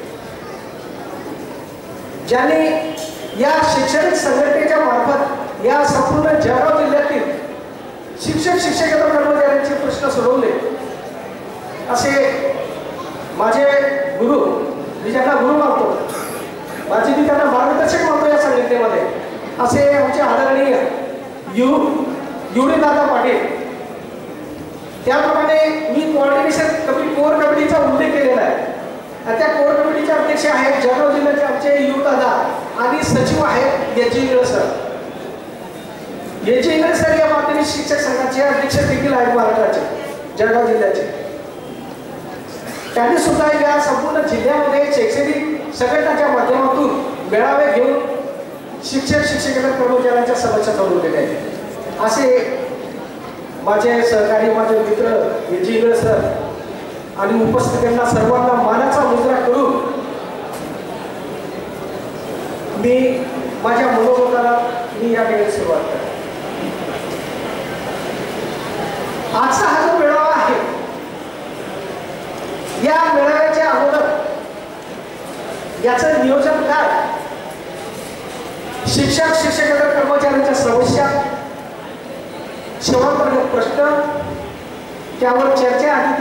ज्यांनी या शैक्षणिक संघटनेच्या मार्फत या संपूर्ण जळगाव जिल्ह्यातील शिक्षकेतर कर्मचाऱ्यांचे प्रश्न सोडवले असे माझे गुरु, मी ज्यांना गुरु मानतो, माझी मी त्यांना मार्गदर्शक मानतो या संघटनेमध्ये, असे आमचे आदरणीय युवदादा पाटील. त्याप्रमाणे मी कोऑर्डिनेशन कमिटी कोर कमिटीचा उल्लेख केलेला आहे आणि त्या कोर कमिटीचे अध्यक्ष आहेत जळगाव जिल्ह्याचे आमचे युवदादा आणि सचिव आहेत याची इंगळे सर. याची इंगळे सर या माध्यमिक शिक्षक संघाचे अध्यक्ष देखील आहेत महाराष्ट्राचे जळगाव जिल्ह्याचे. त्यांनी सुद्धा या संपूर्ण जिल्ह्यामध्ये शैक्षणिक संघटनाच्या माध्यमातून मेळावे घेऊन शिक्षकेतर कर्मचाऱ्यांच्या समस्या सोडवलेल्या आहेत. असे माझे सहकारी, माझे मित्र याची इंगळे सर आणि उपस्थितांना सर्वांना मानाचा मुजरा करून मी माझ्या मनोगताला मी या ठिकाणी सुरुवात करतो. आजचा हा जो मेळावा आहे या मेळाव्याच्या अगोदर याचं नियोजन काय, शिक्षकेतर कर्मचाऱ्यांच्या समस्या, सेवांतर्गत प्रश्न, त्यावर चर्चा आणि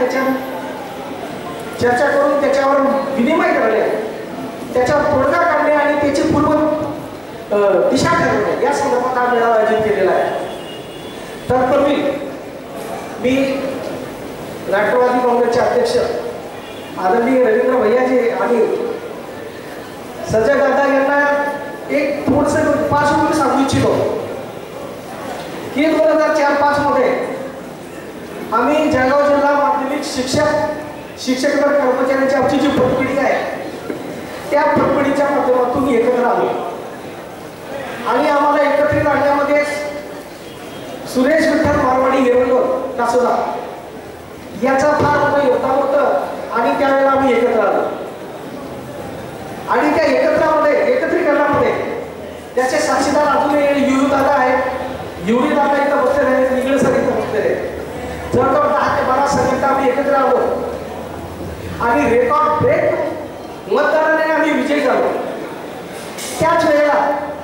चर्चा करून त्याच्यावर विनिमय करणे, त्याच्यावर तोडगा काढणे आणि त्याची पूर्व दिशा ठरवणे या संदर्भात हा मेळावा आयोजित केलेला आहे. तत्पूर्वी मी राष्ट्रवादी काँग्रेसचे अध्यक्ष आदरणीय रवींद्र भैयाजी आणि संजय दादा यांना एक थोडंसं पार्श्वभूमी सांगू इच्छितो की 2004-05 मध्ये आम्ही जळगाव जिल्हा माध्यमिक शिक्षकेतर कर्मचाऱ्यांची आमची जी पतपिढी आहे त्या पतपिढीच्या माध्यमातून एकत्र आलो आणि आम्हाला एकत्रित आणण्यामध्ये सुरेश विठ्ठल मारवाडी येरवडकर कासोदा याचा फार मोठं योगदान होतं आणि त्यावेळेला आम्ही एकत्र आलो आणि त्या एकत्रीकरणामध्ये त्याचे साक्षीदार अजूनही युवदादा आहेत. युवदादा इथं बसलेले आहेत, इंगळे सर इथं बसलेले आहेत. जवळजवळ 10 ते 12 संघटना आम्ही एकत्र आलो आणि रेकॉर्ड ब्रेक मतदानाने आम्ही विजयी झालो. त्याच वेळेला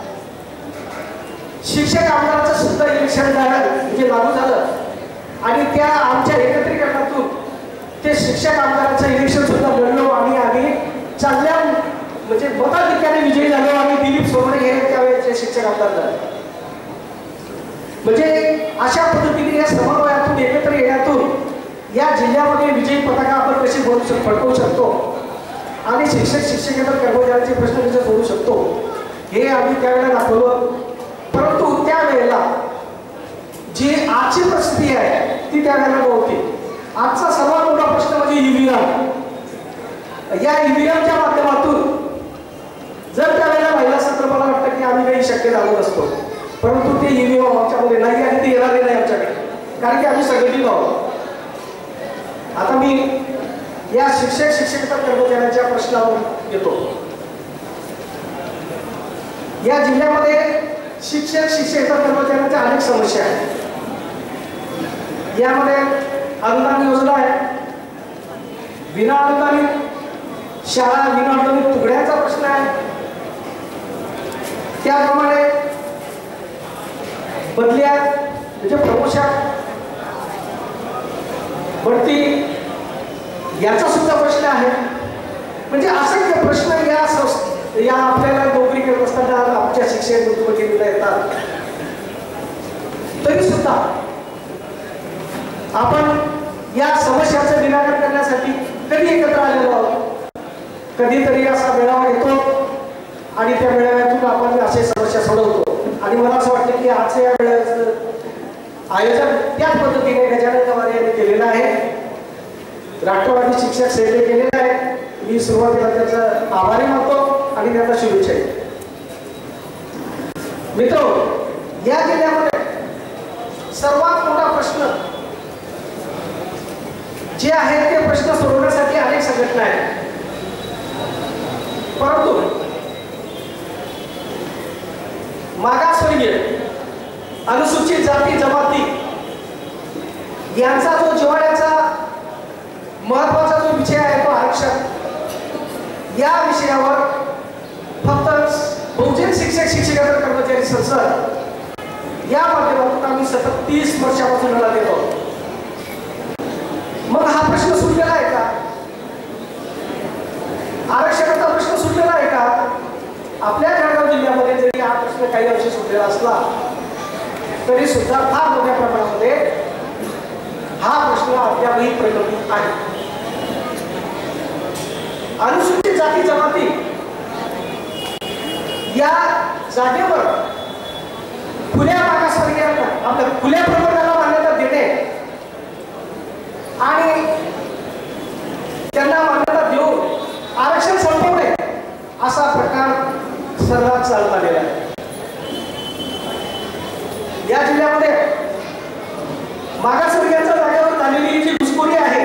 शिक्षक आमदाराचं सुद्धा इलेक्शन म्हणजे लागू झालं आणि त्या आमच्या एकत्रीकरणातून ते शिक्षक आमदाराचं इलेक्शन सुद्धा लढलो आणि आम्ही चांगल्या म्हणजे मताधिक्याने विजयी झालो आणि दिलीप सोमणे हे त्यावेळेचे शिक्षक आमदार झाले. म्हणजे अशा पद्धतीने या समन्वयातून एकत्र येण्यातून या जिल्ह्यामध्ये विजयी पताका आपण कशी फडकवू शकतो आणि शिक्षकेतर कर्मचाऱ्यांचे प्रश्न कसे सोडवू शकतो हे आम्ही त्यावेळेला दाखवलं. परंतु त्यावेळेला जी आजची परिस्थिती आहे ती त्यावेळेला नव्हती. आजचा सर्वात मोठा प्रश्न म्हणजे ईव्हीएम. या ईव्हीएमच्या माध्यमातून जर त्यावेळेला पाहिलं असं तर मला वाटतं की आम्ही काही शक्य झालो नसतो, परंतु ते ईव्हीएम आमच्यामध्ये नाही आणि ते येणारही नाही आमच्याकडे, कारण की आम्ही संघटित आहोत. आता मी या शिक्षकेतर कर्मचाऱ्यांच्या प्रश्नावर येतो. या जिल्ह्यामध्ये शिक्षकेतर कर्मचाऱ्यांच्या अनेक समस्या आहेत. यामध्ये अनुदान योजना आहे, विना अनुदानित शाळा, विना अनुदानित तुकड्यांचा प्रश्न आहे. त्याप्रमाणे बदल्या म्हणजे प्रमोशन, बढती याचा सुद्धा प्रश्न आहे. म्हणजे असंख्य प्रश्न या आपल्याला नोकरी करत असताना आमच्या शिक्षक केलेला येतात. तरी सुद्धा आपण या समस्यांचं निराकरण करण्यासाठी कधी एकत्र आलेलो आहोत. कधीतरी असा मेळावा येतो आणि त्या मेळाव्यातून आपण असे समस्या सोडवतो. आणि मला असं वाटतं की आजच्या या मेळाव्याचं आयोजन त्याच पद्धतीने गजानन गवारे यांनी केलेलं आहे. शिक्षक सेवे केलेले आहेत. मी सुरुवातीला त्याचा आभारी मानतो आणि त्यांना शुभेच्छा देतो. मित्र, या जिल्ह्यामध्ये सर्वात मोठा प्रश्न जे आहेत ते प्रश्न सोडवण्यासाठी अनेक संघटना आहेत, परंतु मागासवर्गीय, अनुसूचित जाती जमाती यांचा जो जिव्हाळ्याचा महत्वाचा जो विषय आहे तो आरक्षण, या विषयावर फक्त बहुजन शिक्षक शिक्षकेतर कर्मचारी संसद या माध्यमातून आम्ही सतत 30 वर्षापासून लढा देतो. मग हा प्रश्न सुटलेला आहे का? आरक्षणाचा प्रश्न सुटलेला आहे का? आपल्या जळगाव जिल्ह्यामध्ये जरी हा प्रश्न काही अंशी सुटलेला असला तरी सुद्धा फार मोठ्या प्रमाणामध्ये हा प्रश्न अद्यापही प्रलंबित आहे. अनुसूचित जाती जमाती या जागेवर खुल्या मागासवर्गीयांना, आपल्या खुल्या प्रवर्गाला मान्यता देणे आणि त्यांना मान्यता देऊन आरक्षण संपवणे असा प्रकार सर्वात चालत आलेला आहे. या जिल्ह्यामध्ये मागासवर्गीयांच्या जागेवर झालेली जी घुसखोरी आहे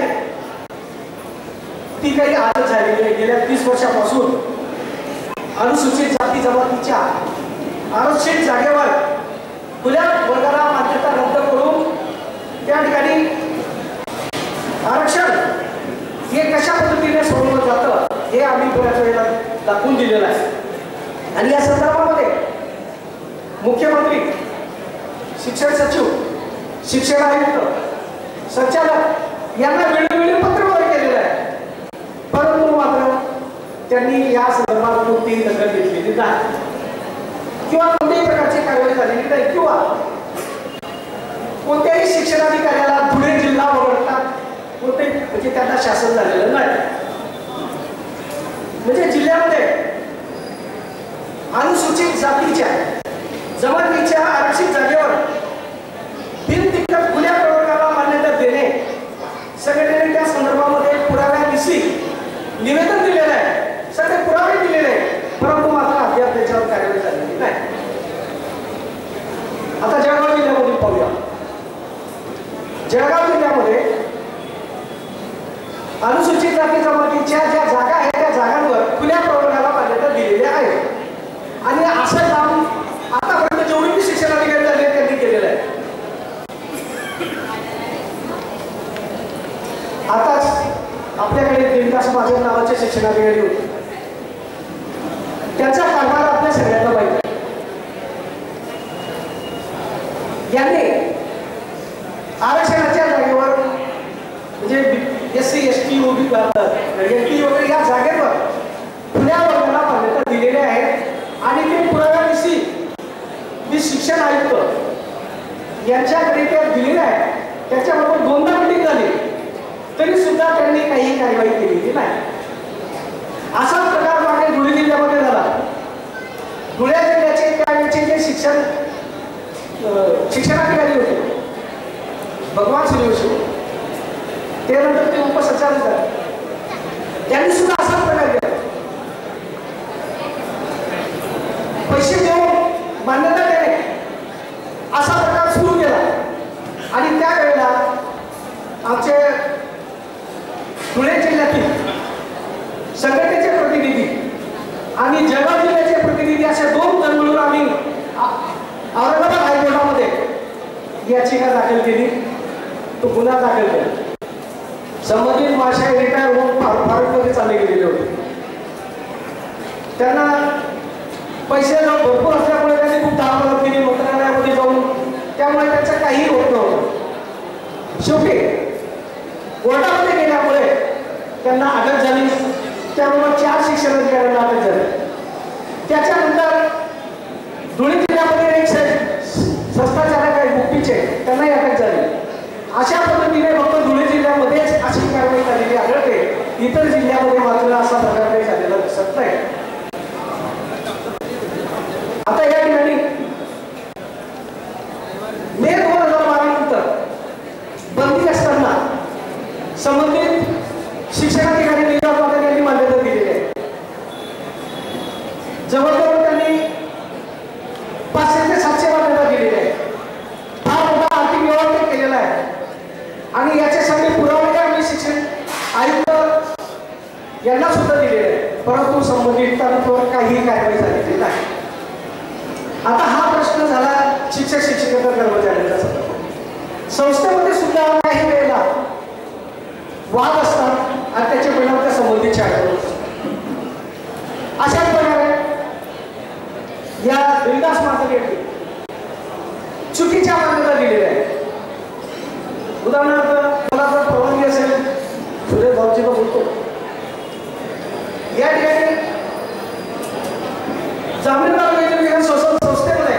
ती काही आजच झालेली आहे. गेल्या 30 वर्षापासून अनुसूचित जाती जमातीच्या आरक्षित जागेवर खुल्या वर्गाला मान्यता रद्द करून त्या ठिकाणी आरक्षण हे कशा पद्धतीने सोडवलं जातं हे आम्ही बऱ्याच वेळेला दाखवून दिलेलं आहे. आणि या संदर्भामध्ये मुख्यमंत्री, शिक्षण सचिव, शिक्षण आयुक्त, संचालक यांना वेळोवेळी पत्र केलेलं आहे, परंतु मात्र त्यांनी या संदर्भात कोणतीही दखल घेतलेली नाही किंवा कोणत्याही प्रकारची कारवाई झालेली नाही किंवा कोणत्याही शिक्षणाधिकाऱ्याला धुळे जिल्हा वगळता कोणते म्हणजे त्यांना शासन झालेलं नाही. म्हणजे जिल्ह्यामध्ये अनुसूचित जातीच्या जमातीच्या आरक्षित जागेवर बिनदिक्कत खुल्या प्रवर्गाला मान्यता देणे संघटनेने त्या संदर्भामध्ये पुराव्याविषयी निवेदन दिलेलं आहे, सगळे पुरावे दिलेले आहे, परंतु मात्र अद्याप त्याच्यावर कारवाई झालेली नाही. आता जळगाव जिल्ह्यामध्ये पाहूया. जळगाव जिल्ह्यामध्ये अनुसूचित जाती जमातीच्या ज्या जागा आहेत त्या जागांवर खुल्या प्रवर्गाला मान्यता दिलेली आहे आणि असं काम आतापर्यंत जेवढी शिक्षणाधिकारी झाले त्यांनी केलेलं आहे. आताच आपल्याकडे देवदास महाजन नावाचे शिक्षणाधिकारी होते. त्याचा कारभार आपल्या सगळ्यांना माहिती. यांनी आरक्षणाच्या जागेवर म्हणजे SC ST OB MP वगैरे या जागेवर खुल्या वर्गाला मान्यता दिलेली आहे आणि ते पुराव्याविषयी मी शिक्षण आयुक्त यांच्याकडे ते दिलेले आहे. त्याच्याबरोबर 2दा मीटिंग झाली तरी सुद्धा त्यांनी काही कारवाई केलेली नाही. असा प्रकार मागे धुळे जिल्ह्यामध्ये झाला. धुळे जिल्ह्याचे त्यावेळेचे जे शिक्षणाधिकारी होते भगवान सूर्यवंशी, ते नंतर ते उपसंचालक झाले, त्यांनी सुद्धा असाच प्रकार केला. पैसे देऊन मान्यता देणे असा प्रकार सुरू केला आणि त्यावेळेला आमचे धुळे जिल्ह्यातील संघटनेचे प्रतिनिधी आणि जळगाव जिल्ह्याचे प्रतिनिधी असे 2 जण मिळून आम्ही औरंगाबाद हायकोर्टामध्ये याचिका दाखल केली. तो गुन्हा दाखल केला. संबंधित महाशय रिटायर होऊन फॉरेनमध्ये चालले गेलेले होते. त्यांना पैसे भरपूर असल्यामुळे त्यांनी खूप धावपळ केली मंत्रालयामध्ये जाऊन, त्यामुळे त्याचं काही होत नव्हतं. शेवटी कोर्टामध्ये गेल्यामुळे त्यांना अटक झाली. त्यामुळे 4 शिक्षणाधिकाऱ्यांना अटक झाली. त्याच्यानंतर धुळे जिल्ह्यामध्ये एक संस्थाचालक आहे गुप्पीचे, त्यांनाही अटक झाली. अशा पद्धतीने फक्त धुळे जिल्ह्यामध्येच अशी कारवाई झालेली आढळते. इतर जिल्ह्यामध्ये मात्र असा प्रकार काही झालेला दिसत नाही. आता या ठिकाणी मे 2012 नंतर बंदी असताना संबंधित शिक्षणाधिकारी नीरज वाघ यांनी मान्यता दिलेली आहे. जवळजवळ त्यांनी 500 ते 700 मान्यता दिलेली आहे. हा मोठा आर्थिक व्यवहार ते केलेला आहे आणि याचे सगळे पुरावे आम्ही शिक्षण आयुक्त यांना सुद्धा दिलेले आहे, परंतु संबंधितांवर काही कारवाई झालेली नाही. आता हा प्रश्न झाला शिक्षक शिक्षकेतर कर्मचाऱ्यांचा संदर्भात. संस्थेमध्ये सुद्धा काही वेळेला वाद असतात आणि त्याचे परिणाम त्या संबंधित शाळेवर. अशाच प्रकारे या बिंदास मार्गाने चुकीच्या मान्यता दिलेल्या आहेत. उदाहरणार्थ मला जर परवानगी असेल, सुरेश भाऊजी बोलतो, या ठिकाणी जामनेर तालुक्यातील विधान संस्थेमध्ये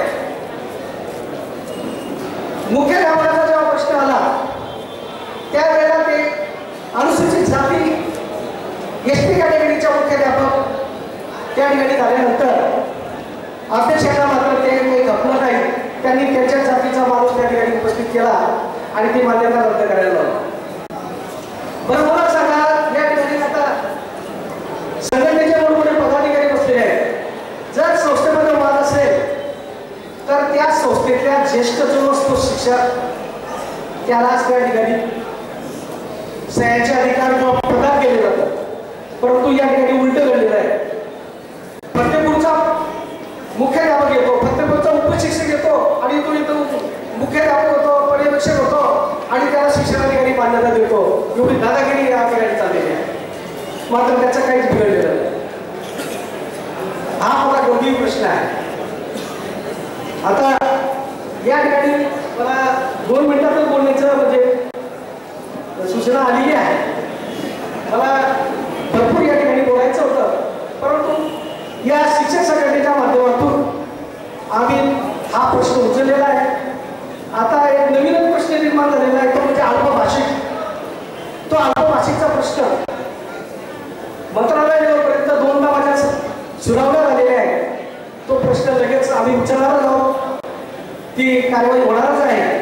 मुख्याध्यापकाचा जेव्हा प्रश्न आला त्यावेळेला ते अनुसूचित जाती एसटी कॅटेगरीच्या मुख्याध्यापक त्या ठिकाणी झाल्यानंतर अध्यक्षांना मात्र ते काही घपलं नाही. त्यांनी त्यांच्या जातीचा माणूस त्या ठिकाणी उपस्थित केला आणि ती मान्यता रद्द करायला लावली. बरं मला सांगा, या ठिकाणी आता संघटनेच्या बरोबर पदाधिकारी बसलेले आहेत. जर संस्थेमध्ये वाद असेल तर त्या संस्थेतल्या ज्येष्ठ जो असतो शिक्षक त्यालाच त्या ठिकाणी सह्याचे अधिकार किंवा प्रदान केले जातात. परंतु या ठिकाणी उलट घडलेलं आहे. फतेपूरचा मुख्याध्यापक येतो, फतेपूरचा उपशिक्षक येतो आणि तो इथं मुख्याध्यापक होतो, पर्यवेक्षक होतो आणि त्याला शिक्षणाधिकारी मान्यता देतो. एवढी दादागिरी या ठिकाणी चाललेली आहे. मात्र त्याचं काहीच बिघडलेलं नाही. हा मला गंभीर प्रश्न आहे. आता या ठिकाणी मला 2 मिनिटातच बोलण्याचं म्हणजे सूचना आलेली आहे. मला भरपूर या ठिकाणी बोलायचं होतं, परंतु या शिक्षक संघटनेच्या माध्यमातून आम्ही हा प्रश्न उचललेला आहे. आता एक नवीन प्रश्न निर्माण झालेला आहे, तो म्हणजे अल्पभाषिक. तो अल्पभाषिकचा प्रश्न मंत्रालय लेवलपर्यंत 2दा माझ्या सुनावण्यात आलेले आहे. तो प्रश्न लगेच आम्ही उचलणारच आहोत, ती कारवाई होणारच आहे.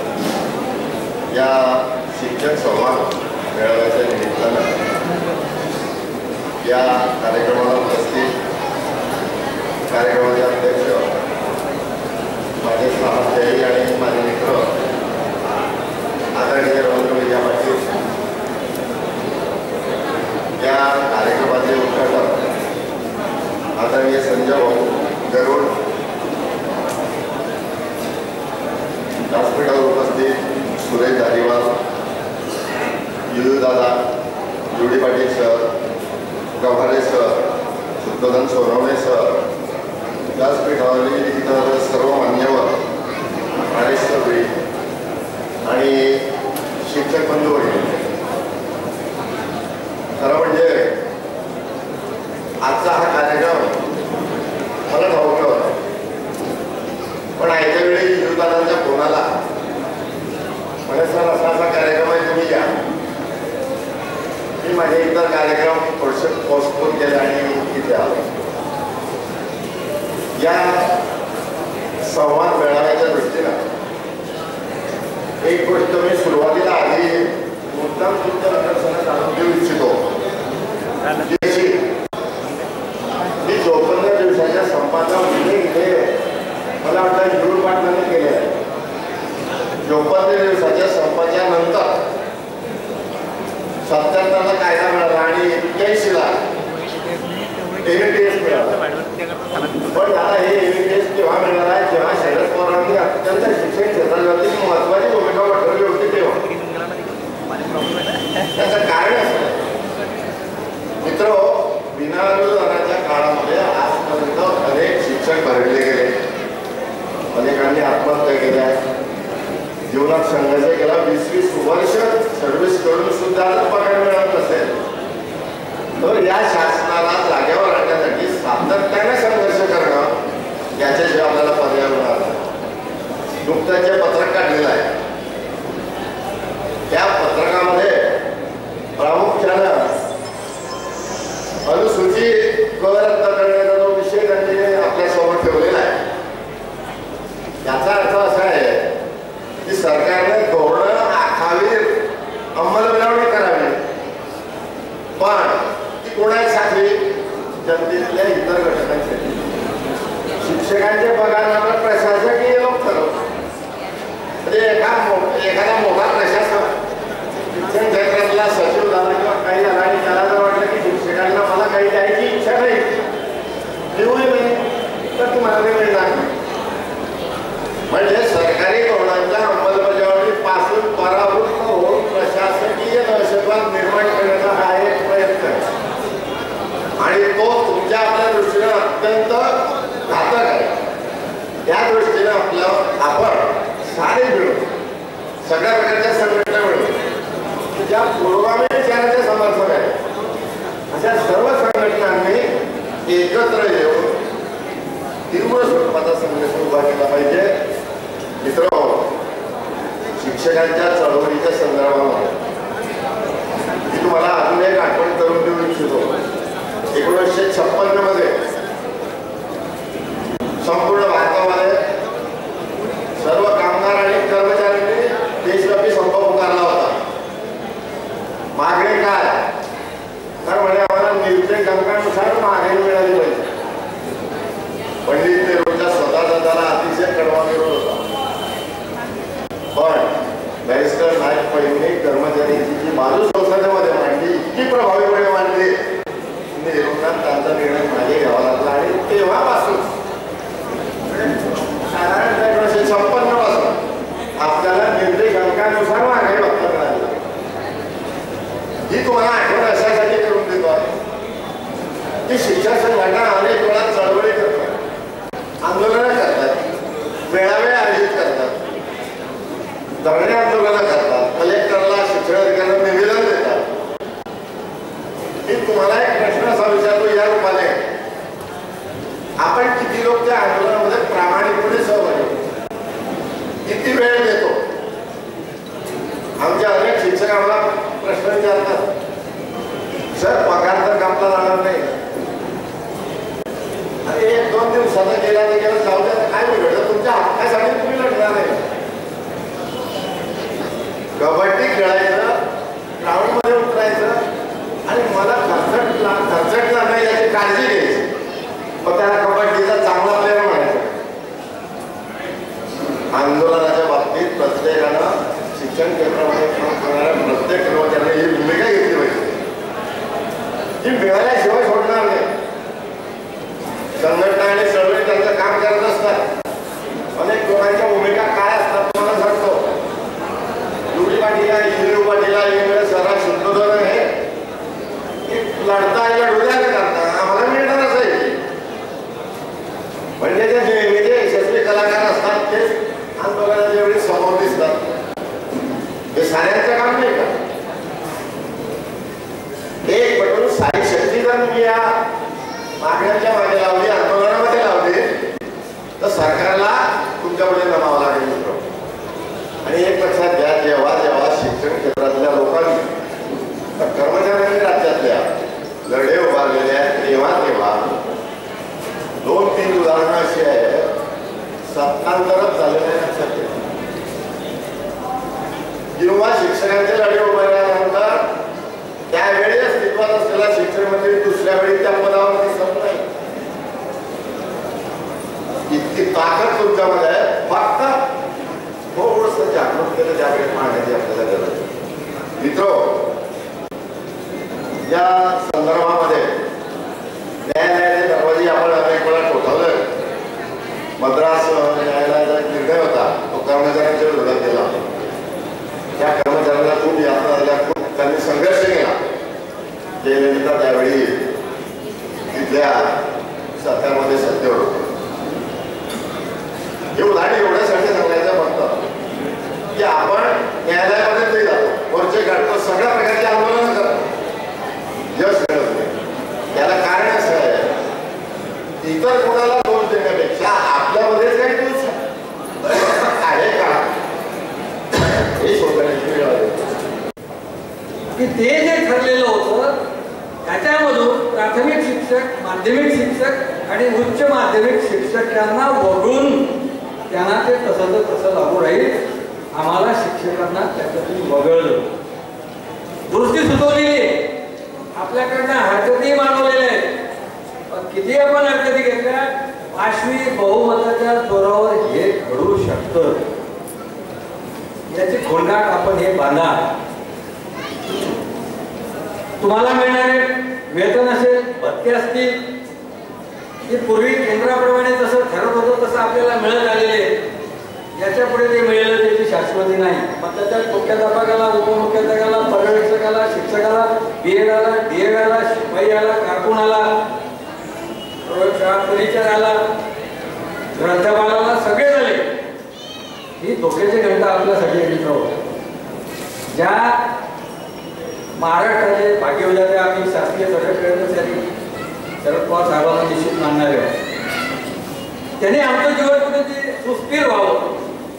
या शिक्षक संवाद मेळाव्याच्या निमित्तानं या कार्यक्रमाला उपस्थित कार्यक्रमाचे अध्यक्ष माझे समाजसेवी आणि माझे मित्र आदरणीय रवींद्र विजय पाटील, या कार्यक्रमाचे उद्घाटक आदरणीय संजय भाऊ गरुड, व्यासपीठावर उपस्थित Suresh Dhariwal, Yuyu dada, Judi Patil sir, Gavhare sir, Shuddhodhan Sonawane sir, व्यासपीठावरील इतर सर्व मान्यवर, कार्यस्थळी आणि शिक्षक बंधू होते. खरं म्हणजे आजचा हा कार्यक्रम मला ठाऊक होता, पण आयत्या वेळी युवकांच्या फोनाला म्हणजे सर असा कार्यक्रम आहे, तुम्ही या. मी माझे इतर कार्यक्रम थोडेसे पोस्टपोन केले आणि इथे आलो. या संवाद मेळाव्याच्या दृष्टीनं एक गोष्ट मी सुरुवातीला आधी मुद्दाम तुमच्या निदर्शनास जाणून देऊ इच्छितो. मी 54 दिवसाच्या संपाचा उल्लेख इथे मला वाटतं निवड पाटलांनी केले आहे. 54 दिवसाच्या संपाच्या नंतर 77ला कायदा मिळाला आणि 81ला एमटीएस मिळाला. पण आता हे एमटीएस केव्हा मिळाला आहे, जेव्हा शरद पवारांनी अत्यंत शिक्षण क्षेत्रावरती महत्वाची भूमिका वठवली होती तेव्हा. त्याचं कारण असं मित्र, विनारोजगाराच्या काळामध्ये आजपर्यंत अनेक शिक्षक भरडले गेले, अनेकांनी आत्महत्या केल्या, जीवनात संघर्ष केला. 20-20 वर्ष सर्व्हिस करून सुद्धा पगार मिळत नसेल तर या शासनाला जागेवर आणण्यासाठी सातत्याने संघर्ष करणं याच्याशिवाय आपल्याला पर्याय होणार नाही. नुकत्याच जे पत्रक काढलेलं आहे त्या पत्रकामध्ये प्रामुख्यानं अनुसूचित क रद्द करण्याचा जो विषय त्यांनी आपल्यासमोर ठेवलेला आहे, याचा अर्थ असा आहे की सरकारने धोरणं आखावी जनतेतल्या इतर घटकांसाठी. शिक्षकांचे पगार मात्र प्रशासकीय लोक ठरवतात. म्हणजे एखादा मोठा प्रशासक शिक्षण क्षेत्रातला सचिव झाला किंवा काही झाला आणि त्याला जर वाटलं की शिक्षकांना मला काही द्यायची इच्छा नाही, देऊही नाही, तर तुम्हाला ते मिळणार नाही. म्हणजे सरकारी धोरणांच्या अंमलबजावणीपासून परावृत्त होऊन प्रशासकीय दहशतवाद निर्माण करण्याचा हा एक प्रयत्न आहे आणि तो तुमच्या आपल्या दृष्टीने अत्यंत घातक आहे. त्या दृष्टीने आपण सारे मिळून सगळ्या प्रकारच्या संघटना मिळून ज्या पूर्वगामी विचाराचे समर्थक आहेत अशा सर्व संघटनांनी एकत्र येऊन तीव्र स्वरूपाचा संघर्ष उभा केला पाहिजे. मित्र, शिक्षकांच्या चळवळीच्या संदर्भामध्ये मी तुम्हाला अजून एक आठवण करून देऊ इच्छितो. 1956 मध्ये संपूर्ण भारतामध्ये सर्व कामगार आणि कर्मचाऱ्यांनी देशव्यापी संप पुकारला होता. मागणी काय? तर म्हणजे आम्हाला निर्देशांकानुसार मागणी मिळाली पाहिजे. पंडित नेहरूंच्या स्वतःचा त्याला अतिशय कडवा विरोध होता. पण बॅरिस्टर नाईक पैनी कर्मचाऱ्यांची जी बाजू संसदेमध्ये मांडली, इतकी प्रभावीपणे मांडली, नेहरूंना त्यांचा निर्णय मागे घ्यावा लागला आणि तेव्हापासून साधारण 1956 पासून आपल्याला निर्देशांकानुसार मागणी बघता मिळाली. ही तुम्हाला आठवण अशासाठी करून देतो की शिक्षक संघटना अनेक वेळा चळवळी करतात, आंदोलनं करतात, मेळावे आयोजित करतात, धरणे आंदोलनं करतात, कलेक्टरला शिक्षण अधिकाऱ्यांना निवेदन देतात. मी तुम्हाला एक प्रश्न असा विचारतो या रूपाने, आपण किती लोक त्या आंदोलनामध्ये प्रामाणिकपणे सहभागी होतो, किती वेळ देतो? आमचे अनेक शिक्षक आम्हाला प्रश्न विचारतात, सर पगार तर कापला जाणार नाही, अरे 1-2 दिवसाचा गेला तर गेला, जाऊ द्या, काय बिघडलं? तुमच्या हक्कासाठी तुम्ही लढणार नाही. कबड्डी खेळायचं, ग्राउंड मध्ये उतरायचं आणि मला खर्चटला नाही याची काळजी घ्यायची, मग त्याला कबड्डीचा चांगला प्लेअर म्हणायचा. आंदोलनाच्या बाबतीत प्रत्येकानं शिक्षण क्षेत्रामध्ये काम करणाऱ्या प्रत्येक कर्मचाऱ्यांनी ही भूमिका घेतली पाहिजे, जी मिळाल्याशिवाय सोडणार नाही. संघटना आणि चळवळी त्यांचं काम करत असतात. अनेक लोकांच्या भूमिका काय असतात तुम्हाला सांगतो. युडी पाटीला, इंद्रू पाटीला वेगवेगळ्या शहरात शुद्धोधन आहे, लढता लढू द्या करता आम्हाला मिळणारच आहे. म्हणजे जे नेहमीचे यशस्वी कलाकार असतात तेच आंदोलनाच्या वेळी समोर दिसतात. हे साऱ्यांचं काम नाही का? एक पटून सारी शक्ती जर तुम्ही या मागण्यांच्या मागे लावली, आंदोलनामध्ये लावली, तर सरकारला तुमच्यापुढे नमावं लागेल. आणि एक लक्षात घ्या, जेव्हा जेव्हा शिक्षण क्षेत्रातल्या लोकांनी, कर्मचाऱ्यांनी राज्यातल्या लढे उभारलेले आहेत, तेव्हा तेव्हा 2-3 उदाहरणं अशी आहेत, सत्तांतरच झालेले लक्षात घ्या. किंवा शिक्षकांचे लढे उभारल्यानंतर त्यावेळी अस्तित्वात असलेला शिक्षण मंत्री दुसऱ्या वेळी त्या पदावर दिसत नाही. इतकी ताकद तुमच्यामध्ये आहे, फक्त थोडंसं जागरूकतेने त्याकडे पाहण्याची आपल्याला गरज आहे. मित्रो, या संदर्भामध्ये न्यायालयाचे दरवाजे आपण अनेक वेळा ठोठावले. मद्रास न्यायालयाचा निर्णय होता, तो कर्मचाऱ्यांच्या विरोधात केला. त्या कर्मचाऱ्यांना खूप यातना झाल्या, खूप त्यांनी संघर्ष केला. जयललिता त्यावेळी तिथल्या सरकारमध्ये सत्तेवर होते. हे उदाहरण एवढ्यासाठी सांगायचं फक्त की आपण न्यायालयामध्ये नाही जातो, मोर्चे काढतो, सगळ्या प्रकारची आंदोलनं करतो, यश मिळत नाही. त्याला कारण असं आहे, इतर कोणाला दोष देण्यापेक्षा आपल्यामध्येच काही दोष आहे का हे शोधण्याची वेळ आली की ते जे ठरलेलं होतं त्याच्यामधून प्राथमिक शिक्षक, माध्यमिक शिक्षक आणि उच्च माध्यमिक शिक्षकांना वगळून त्यांना ते तसं लागू राहील. आम्हाला शिक्षकांना त्याच्यातून वगळलं, दृष्टी सुचवलेली, आपल्याकडनं हरकती मानवलेल्या आहेत. पाशवी बहुमताच्या जोरावर हे घडू शकतं याची खोंडाट आपण हे बांधा. तुम्हाला मिळणारे वेतन असेल, भत्ते असतील, ते पूर्वी केंद्राप्रमाणे जसं ठरत होतं तसं आपल्याला मिळत आलेले, याच्या पुढे ते मिळेल त्याची शाश्वती नाही. मग त्याच्यात मुख्याध्यापकाला, उपमुख्याध्यापकाला, पर्यवेक्षकाला, शिक्षकाला, बीएडला, डीएडला, शिपाईला, कारकुनाला, परिचाराला, ग्रंथपालाला सगळे झाले. ही धोक्याची घंटा आपल्यासाठी मित्र. ज्या महाराष्ट्राचे भाग्यविधाते आम्ही शासकीय घटक कर्मचारी शरद पवार साहेबांना निश्चित मानणारे आहोत. त्यांनी आमचं जीवन कुठेतरी सुस्थिर व्हावं,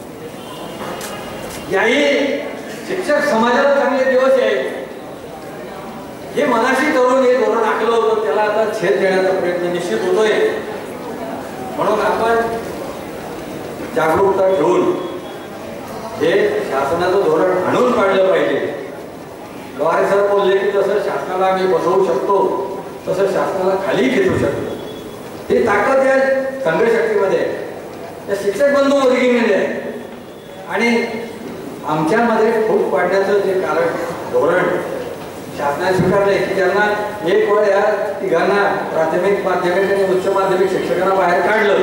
याही शिक्षक समाजाला चांगले दिवस यायचे हे मनाशी करून हे धोरण आखलं होतं. त्याला आता छेद देण्याचा प्रयत्न निश्चित होतोय. म्हणून आपण जागरूकता ठेवून हे शासनाचं धोरण आणून काढलं पाहिजे. गवारे सर बोलले की जसं शासनाला आम्ही बसवू शकतो तसं शासनाला खाली घेऊ शकतो. ही ताकद या संघ शक्तीमध्ये आहे, त्या शिक्षक बंधू वर्गीमध्ये आहे. आणि आमच्यामध्ये फूट पाडण्याचं जे कारण धोरण शासनाने स्वीकारलंय की ज्यांना एक वेळ या तिघांना प्राथमिक, माध्यमिक आणि उच्च माध्यमिक शिक्षकांना बाहेर काढलं,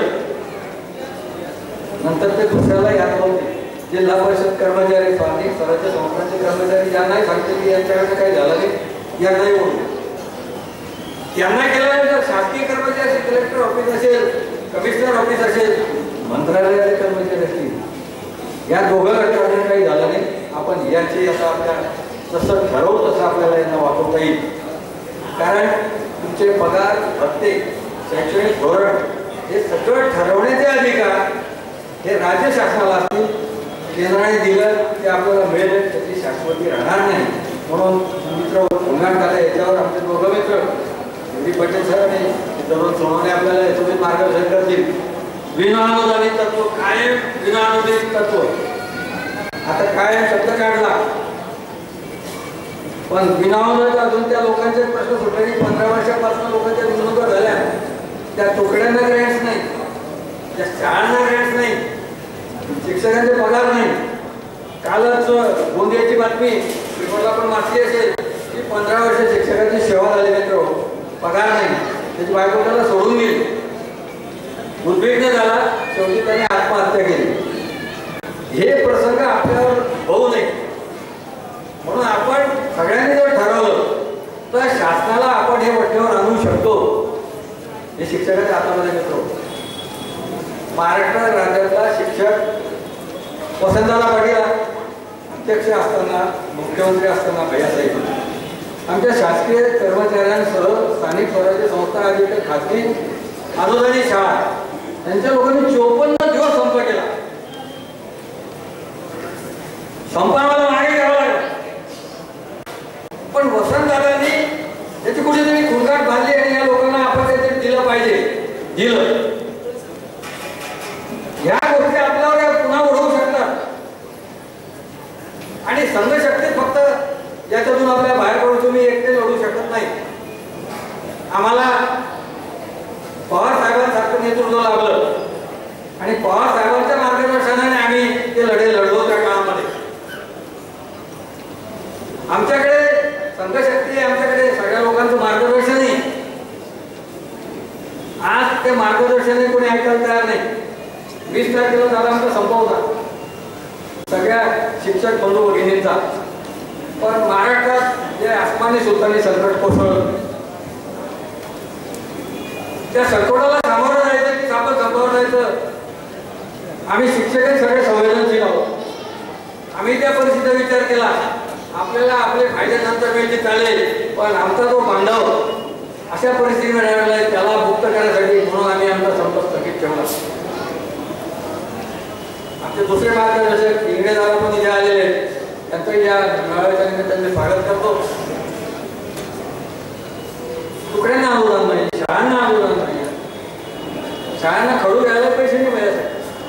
नंतर ते दुसऱ्याला याद होते. जिल्हा परिषद कर्मचारी, स्थानिक स्वराज्य संस्थांचे कर्मचारी ज्यांनाही सांगते की यांच्याकडे काही झालं नाही, यांनाही बोलू. त्यांना केल्यानंतर शासकीय कर्मचारी असेल, कलेक्टर ऑफिस असेल, कमिशनर ऑफिस असेल, मंत्रालयाचे कर्मचारी असतील, या दोघं घटकांना काही झालं नाही. आपण याची आता आपल्या जसं ठरवू तसं आपल्याला यांना वापरता येईल. कारण तुमचे पगार, भत्ते, शैक्षणिक धोरण हे सगळं ठरवण्याचे अधिकार हे राज्य शासनाला असतील. केंद्राने दिलं ते आपल्याला मिळेल, त्याची शाश्वती राहणार नाही. म्हणून मित्र उल्हाण झालं याच्यावर आमचे दोघं मित्र पटेल सर आणि दररोज सोनवणे आपल्याला याच्यामध्ये मार्गदर्शन करतील. विनाअनुदानित तत्व, कायम विनाअनुदानित तत्व. आता कायम शब्द काढला, पण विनाअनुदानित अजून त्या लोकांचे प्रश्न सुटले नाही. 15 वर्षापासून लोकांच्या निवडणुका झाल्या, त्या तुकड्यांना ग्रँट्स नाही, त्या शाळांना ग्रँट्स नाही, शिक्षकांचे पगार नाही. कालच गोंदियाची बातमी पेपरला पण वाचली असेल की 15 वर्ष शिक्षकांची सेवा झाली मित्र, पगार नाही. त्याची बायको त्याला सोडून गेली, उद्विग्न झाला, शेवटी त्याने आत्महत्या केली. हे प्रसंग आपल्यावर होऊ नये म्हणून आपण सगळ्यांनी जर ठरवलं तर शासनाला आपण हे वट्यावर आणू शकतो. हे शिक्षकाच्या हातामध्ये मित्र. महाराष्ट्र राज्यातला शिक्षक वसंतदादा पाटील अध्यक्ष असताना, मुख्यमंत्री असताना भैयासाहेब, आमच्या शासकीय कर्मचाऱ्यांसह स्थानिक स्वराज्य संस्था आदी खाजगी अनुदानित शाळा त्यांच्या लोकांनी 54 दिवस संप केला. संपाला मागे घ्यावा लागला, पण वसंतदादांनी त्याची कुठेतरी खुरगाट बांधली आणि या लोकांना आपण काहीतरी दिलं पाहिजे, दिलं. या गोष्टी आपल्यावर पुन्हा ओढवू शकतात आणि संघशक्ती फक्त याच्यातून आपल्या बाहेर पडून तुम्ही एकटे लढू शकत नाही. आम्हाला पवार साहेबांसारखं नेतृत्व लाभलं आणि पवार साहेबांच्या मार्गदर्शनाने आम्ही ते लढे लढलो. त्या काळामध्ये आमच्याकडे संघशक्ती, आमच्याकडे सगळ्या लोकांचं मार्गदर्शन आहे. आज ते मार्गदर्शन कोणी ऐकायला तयार नाही. 20 तारखेला झाला आमचा संप होता सगळ्या शिक्षक बंधू भगिनींचा. पण महाराष्ट्रात जे आसमानी सुलतानी संकट कोसळलं, त्या संकटाला सामोरं जायचं की सापड संपावर जायचं. आम्ही शिक्षक सगळे संवेदनशील आहोत. आम्ही त्या परिस्थितीचा विचार केला. आपल्याला आपले फायदे नंतर मिळते चालेल, पण आमचा जो बांधव अशा परिस्थितीमध्ये मिळाला त्याला मुक्त करण्यासाठी म्हणून आम्ही आमचा संप स्थगित ठेवला. आमचे दुसरे मार्गदर्शक इंग्रजाला पण इथे आलेले आहेत, त्यांचं या मेळाव्याच्या निमित्ताने स्वागत करतो. तुकड्यांना अनुदान नाही, शाळांना अनुदान नाही, शाळांना खडू घ्यायला पैसे नाही मिळायचे,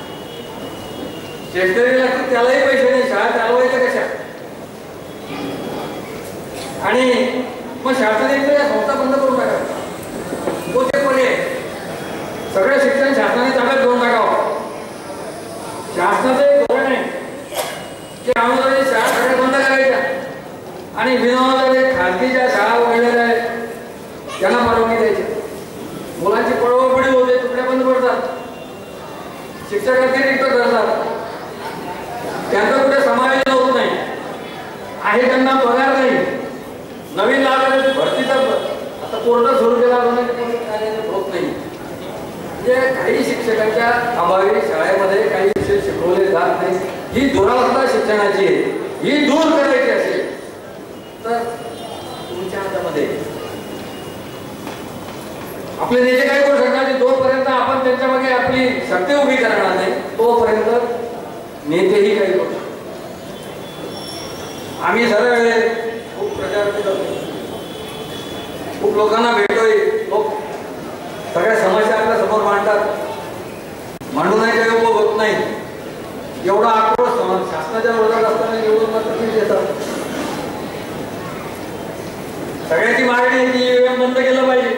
स्टेशनरी लागते त्यालाही पैसे नाही, शाळा चालवायच्या कशा. आणि मग शासनाने संस्था बंद करून टाका. तो ते पर्याय सगळं शिक्षण शासनाने ताब्यात घेऊन टाकावं. शासनाचं एक धोरण आहे की आम्हाला शाळा सगळ्या बंद करायच्या आणि विनामूल्य खाजगी ज्या शाळा उघडलेल्या आहेत त्यांना परवानगी द्यायची. मुलांची पळवपळी होते, तुकड्या बंद पडतात, शिक्षक अतिरिक्त करतात, त्यांचा कुठे समावेश होत नाही आहे, त्यांना पगार नाही, नवीन लागणारी भरतीचा आता कोर्ट सुरू केला होत नाही. म्हणजे काही शिक्षकांच्या अभावी शाळेमध्ये काही विषय शिकवले जात नाही. ही दुरावस्था शिक्षणाची आहे, ही दूर करायची असेल तर तुमच्या हातामध्ये. आपले नेते काय करू शकणार नाही जोपर्यंत आपण त्यांच्या मागे आपली शक्ती उभी करणार नाही तोपर्यंत नेतेही काही करू शकतात. आम्ही सरळ खूप प्रचार करतो, खूप लोकांना भेटतोय, लोक सगळ्या समस्या आपल्या समोर मांडतात, मांडू नाही काही उपयोग होत नाही. एवढा आक्रोश शासनाच्या विरोधात असताना एवढं मात्र देतात. सगळ्याची मागणी आहे की ईव्हीएम बंद केलं पाहिजे,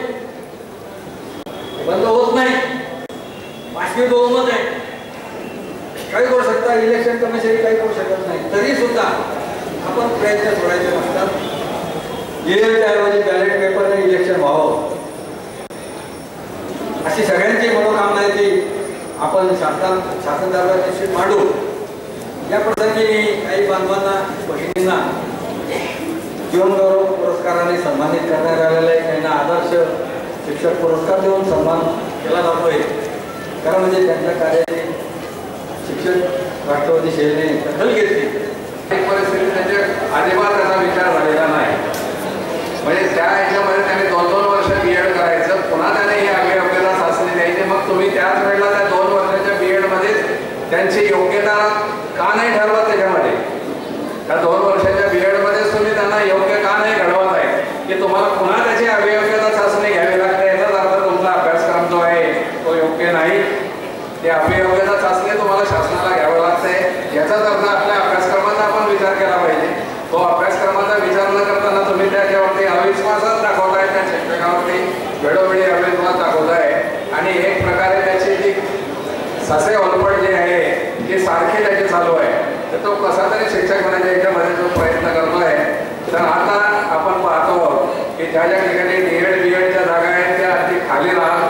बंद होत नाही. 5 बहुमत आहे, काही करू शकता, इलेक्शन कमिशन काही करू शकत नाही. तरी सुद्धा आपण प्रयत्न सोडायचे नसतात. ऐवजी बॅलेट पेपरने इलेक्शन व्हावं अशी सगळ्यांची मनोकामना आहे ती आपण शासन दरबारात निश्चित मांडू. या प्रसंगी मी काही बांधवांना, भगिनींना जीवनगौरव पुरस्काराने सन्मानित करण्यात आलेला आहे. काहींना आदर्श शिक्षक पुरस्कार देऊन सन्मान केला जातोय. कारण म्हणजे त्यांच्या कार्याने शिक्षक राष्ट्रवादी शैलीने दखल घेतली. एक परिस्थिती त्यांच्या अजिबात त्याचा विचार झालेला नाही. म्हणजे त्या ह्याच्यामध्ये त्याने 2-2 वर्ष बीएड करायचं, पुन्हा त्याने ही अभियोग्यता चाचणी द्यायची. मग तुम्ही त्याच वेळेला त्या 2 वर्षाच्या बीएड मध्ये त्यांची योग्यता का नाही ठरवत? त्याच्यामध्ये त्या 2 वर्षाच्या बीएड मध्येच तुम्ही त्यांना योग्य का नाही घडवत आहे की तुम्हाला पुन्हा त्याची अभियोग्यता चाचणी घ्यावी लागते? याचाच अर्थ तुमचा अभ्यासक्रम जो आहे तो योग्य नाही. ते अभियोग्यता चाचणी तुम्हाला शासनाला घ्यावं लागते. याचाच अर्थ आपल्या अभ्यासक्रमाचा आपण विचार केला पाहिजे. तो अभ्यासक्रमाचा विचार न करताना तुम्ही त्याच्यावरती अविश्वासच दाखवताय, त्या शिक्षकावरती वेळोवेळी अविश्वास दाखवताय आणि एक प्रकारे त्याची जी ससे ओलपट जी आहे ती सारखी त्याची चालू आहे. तर तो कसा तरी शिक्षक होण्याच्या याच्यामध्ये जो प्रयत्न करतोय. तर आता आपण पाहतो की ज्या ज्या ठिकाणी डीएड बीएडच्या जागा आहेत त्या अगदी खाली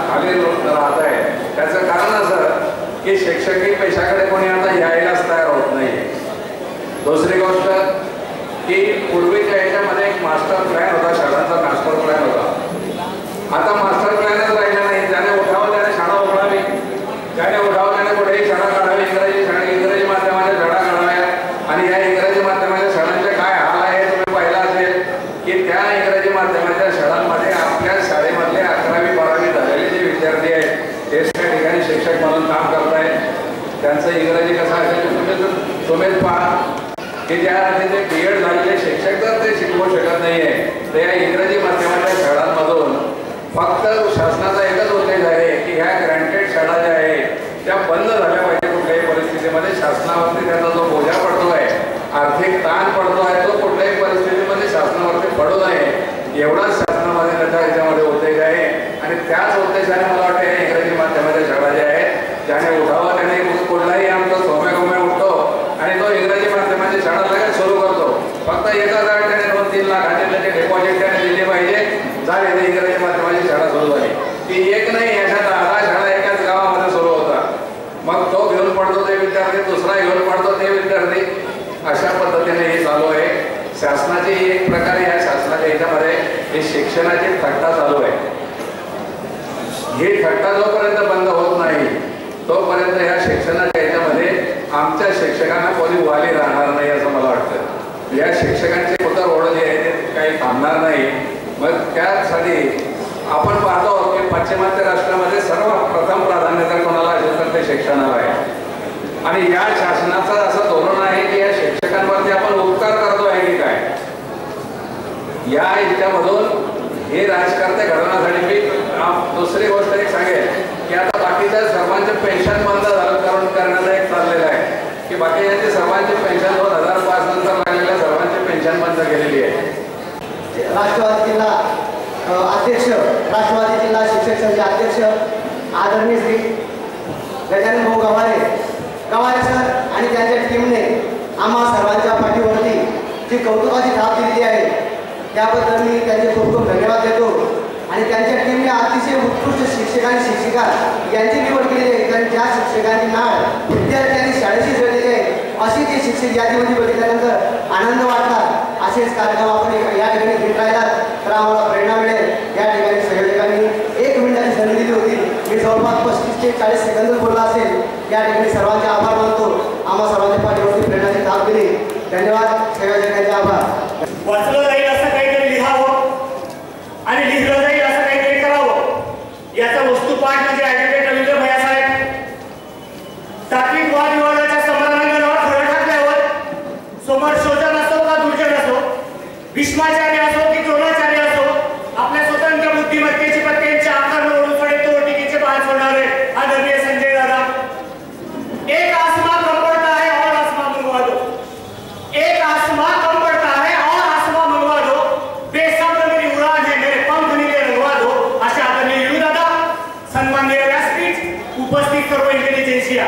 राहत आहे. त्याचं कारण असं की शिक्षकी पेशाकडे कोणी आता यायलाच तयार होत नाही. दुसरी गोष्ट की पूर्वीच्या ह्याच्यामध्ये एक मास्टर प्लॅन होता, शाळांचा मास्टर प्लॅन होता. आता मास्टर प्लॅनच राहिला नाही. त्याने उठावं त्याने शाळा उघडावी, त्याने उठावं त्याने कुठेही शाळा काढावी, इंग्रजी माध्यमाच्या शाळा काढाव्या. आणि या इंग्रजी माध्यमाच्या शाळांचे काय हाल आहे तुम्ही पाहिला असेल की त्या इंग्रजी माध्यमाच्या शाळांमध्ये आपल्या शाळेमधले 11वी 12वी झालेले जे विद्यार्थी आहेत तेच त्या ठिकाणी शिक्षक म्हणून काम करतायत. त्यांचं इंग्रजी कसं असेल तुम्हीच पहा की त्या जे बीएड झालेले शिक्षक जर ते शिकवू शकत नाहीये तर या इंग्रजी माध्यमाच्या शाळांमधून फक्त शासनाचा एकच उद्देश आहे की ह्या ग्रँटेड शाळा ज्या आहेत त्या बंद झाल्या पाहिजे. कुठल्याही परिस्थितीमध्ये शासनावरती त्याचा जो बोजा पडतोय, आर्थिक ताण पडतोय, तो कुठल्याही परिस्थितीमध्ये शासनावरती पडू नये एवढाच शासनामध्ये त्याच्या ह्याच्यामध्ये उद्देश आहे. आणि त्याच उद्देशाने मला वाटतं या इंग्रजी माध्यमाच्या शाळा ज्या आहेत ज्याने उठावं त्याने कुठलाही आमचा सोम्या उठतो आणि तो इंग्रजी माध्यमाची शाळा लगेच सुरू करतो. फक्त 1000 त्याने 2-3 लाखाचे त्याचे डिपॉझिट त्याने दिले पाहिजे, झाले ते इंग्रजी माध्यमाची शाळा सुरू झाली. ती एक नाही, अशा 10 शाळा एकाच गावामध्ये सुरू होतात. मग तो घेऊन पडतो ते विद्यार्थी, दुसरा घेऊन पडतो ते विद्यार्थी. अशा पद्धतीने हे चालू आहे. शासनाची एक प्रकारे या शासनाच्या ह्याच्यामध्ये हे शिक्षणाची थट्टा चालू आहे. ही थट्टा जोपर्यंत बंद होत नाही तोपर्यंत या शिक्षणाच्या ह्याच्यामध्ये आमच्या शिक्षकांना कोणी वाली राहणार नाही असं मला वाटतं. या शिक्षकांची उतर ओढ जी आहे ते काही थांबणार नाही. मग त्यासाठी आपण पाहतो की पाश्चिमात्य राष्ट्रामध्ये सर्वप्रथम प्राधान्य जर कोणाला असेल तर ते शिक्षणाला आहे. आणि या शासनाचं असं धोरण आहे की या शिक्षकांवरती आपण उपकार करतो आहे की काय. या ह्याच्यामधून हे राजकारते घडवण्यासाठी मी दुसरी गोष्ट एक सांगेल की आता बाकीच्या सर्वांचे पेन्शन बंद करण्याचा एक चाललेलं आहे की बाकीच्या सर्वांची पेन्शन 2005 नंतर लागलेल्या सर्वांची पेन्शन बंद केलेली आहे. राष्ट्रवादी जिल्हा अध्यक्ष, राष्ट्रवादी जिल्हा शिक्षक संघ अध्यक्ष आदरणीय श्री गजानन भाऊ गवारे सर आणि त्यांच्या टीमने आम्हा सर्वांच्या पाठीवरती जी कौतुकाची धाप दिलेली आहे त्याबद्दल मी त्यांचे खूप खूप धन्यवाद देतो. आणि त्यांच्या टीमने अतिशय उत्कृष्ट शिक्षक आणि शिक्षिका यांची निवड केलेली आहे. कारण ज्या शिक्षकांची नाळ विद्यार्थ्यांनी शाळेशी जोडलेली आहे अशी ते शिक्षक यादीमध्ये बघितल्यानंतर आनंद वाटला. असेच कार्यक्रम आपण या ठिकाणी घेत राहिलात तर आम्हाला प्रेरणा मिळेल. या ठिकाणी संयोजकांनी 1 मिनिटाची संधी दिली होती. मी जवळपास 35 ते 40 सेकंद बोलला असेल. या ठिकाणी सर्वांचे आभार मानतो. आम्हा सर्वांच्या पाठीवरती प्रेरणाची थाप दिली. धन्यवाद. संयोजकांचे आभार. वाचलं जाईल असं काहीतरी लिहावं आणि लिहिलं जाईल असं काहीतरी करावं याचा वस्तुपाठ म्हणजे ॲडव्होकेट रवींद्र भैयासाहेब. तात्विक वादविवादाच्या समरांगणावर खरं ठाकल्यावर समोर शोधन असो का दुर्जन असो, भीष्माचार्य असो की द्रोणाचार्य असो, आपल्या स्वतंत्र बुद्धिमत्तेची पत्त्यांच्या आकार ओढून सोडे टीकेचे बाहेर सोडणारे आदरणीय संजय दादा. एक आसमा कम पड़ता है और आसमा मंगवा दो, एक आसमा कम पड़ता है और आसमा मंगवा दो, बेसब्र मेरी उड़ान है मेरे पंख नीले रंगवा दो. अशा आदरणीय यू दादा, सन्माननीय व्यासपीठ, उपस्थित सर्व इंटेलिजन्सिया.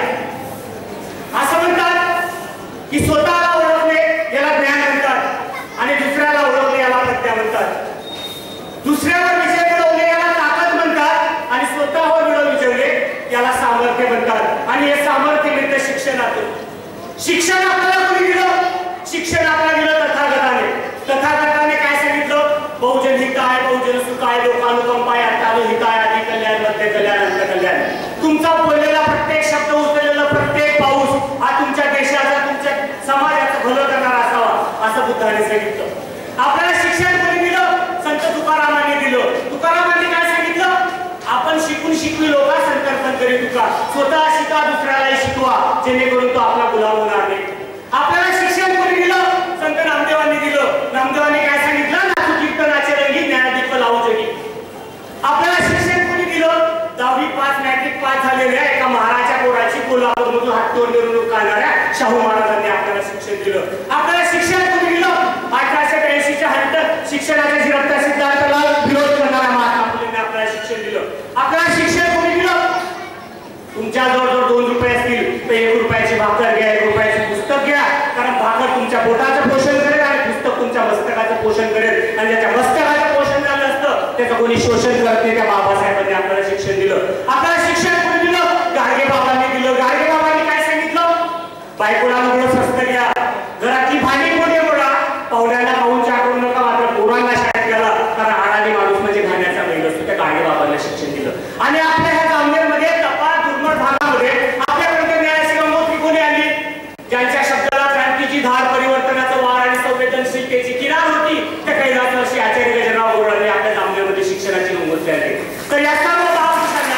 असं म्हणतात की स्वतःला ओळखणे याला ज्ञान म्हणतात आणि दुसऱ्याला ओळखणे याला प्रज्ञा म्हणतात. दुसऱ्यावर विजय मिळवणे याला ताकद म्हणतात आणि स्वतःवर विजवले याला सामर्थ्य म्हणतात. आणि हे सामर्थ्य मिळतं शिक्षणातून. शिक्षण आपल्याला कोणी दिलं? शिक्षण आपल्याला दिलं तथागताने. तथागताने काय सांगितलं? बहुजन हिताय बहुजन सुखाय लोकानुकंपाय अत्यानुहिताय आदि कल्याण मध्य कल्याण अंत कल्याण. तुमचा बोललेला प्रत्येक शब्द, उचललेला प्रत्येक पाऊस हा तुमच्या देशाचा, तुमच्या समाजाचं भलं करणारा असावा असं बुद्धाने सांगितलं. आपल्याला शिक्षण कोणी दिलं? संत तुकारामांनी दिलं. तुकारामांनी काय सांगितलं? आपण शिकून शिकवी लोका संकल्पन करी तुका. स्वतः शिका, दुसऱ्यालाही शिकवा जेणेकरून तो आपला गुलाम होणार नाही. आपल्याला शिक्षण कोणी दिलं? संत नामदेवांनी दिलं. नामदेवांनी काय सांगितलं? नाचू कीर्तनाचे रंगी ज्ञानदीप लावू जगी. आपल्याला शिक्षण कोणी दिलं? 10वी पास मॅट्रिक पास झालेल्या एका महाराजा पोराची कोल्हापूरमधून हातोर मिरवणूक काढणाऱ्या शाहू महाराजांनी आपल्याला शिक्षण दिलं. आपल्याला शिक्षण कोणी दिलं? 1882च्या हंटर शिक्षणाच्या जिरपत्या सिद्धांताला विरोध करणाऱ्या महात्मा फुलेंनी आपल्याला शिक्षण दिलं. आपल्याला शिक्षण कोणी दिलं? तुमच्या जवळ 2 रुपये असतील तर 1 रुपयाची भाकर घ्या, 1 रुपयाचे पुस्तक घ्या. कारण भाकर तुमच्या पोटाचं पोषण करेल आणि पुस्तक तुमच्या मस्तकाचं पोषण करेल. आणि ज्याच्या मस्तकाचं पोषण झालं असतं त्याचं कोणी शोषण करत नाही. त्या बाबासाहेबांनी आपल्याला शिक्षण दिलं. आपल्याला शिक्षण कोणी दिलं? गाडगे बाबांनी दिलं. गाडगे बाबांनी काय सांगितलं? बायकोला मुळे स्वस्त घ्या, घरातली भांडी मोठी मोडा, पाहुण्याला पाहून चाकरू नका, मात्र पोरांना शाळेत गेला. कारण आडाणी माणूस म्हणजे घाण्याचा बैल असतो. त्या गाडगे बाबांना शिक्षण दिलं. आणि आपल्या ह्या जामनेरमध्ये तपा दुर्मळ भागामध्ये आपल्यापर्यंत न्यायाची गंगोत्री कोणी आली? ज्यांच्या शब्दाला क्रांतीची धार, परिवर्तनाचं वार आणि संवेदनशीलतेची किनार होती त्या कैलासवासी आचार्य गजाननराव गोरडांनी आपल्या जामनेरमध्ये शिक्षणाची गंगोत्री आणली. तर या सर्व महापुरुषांना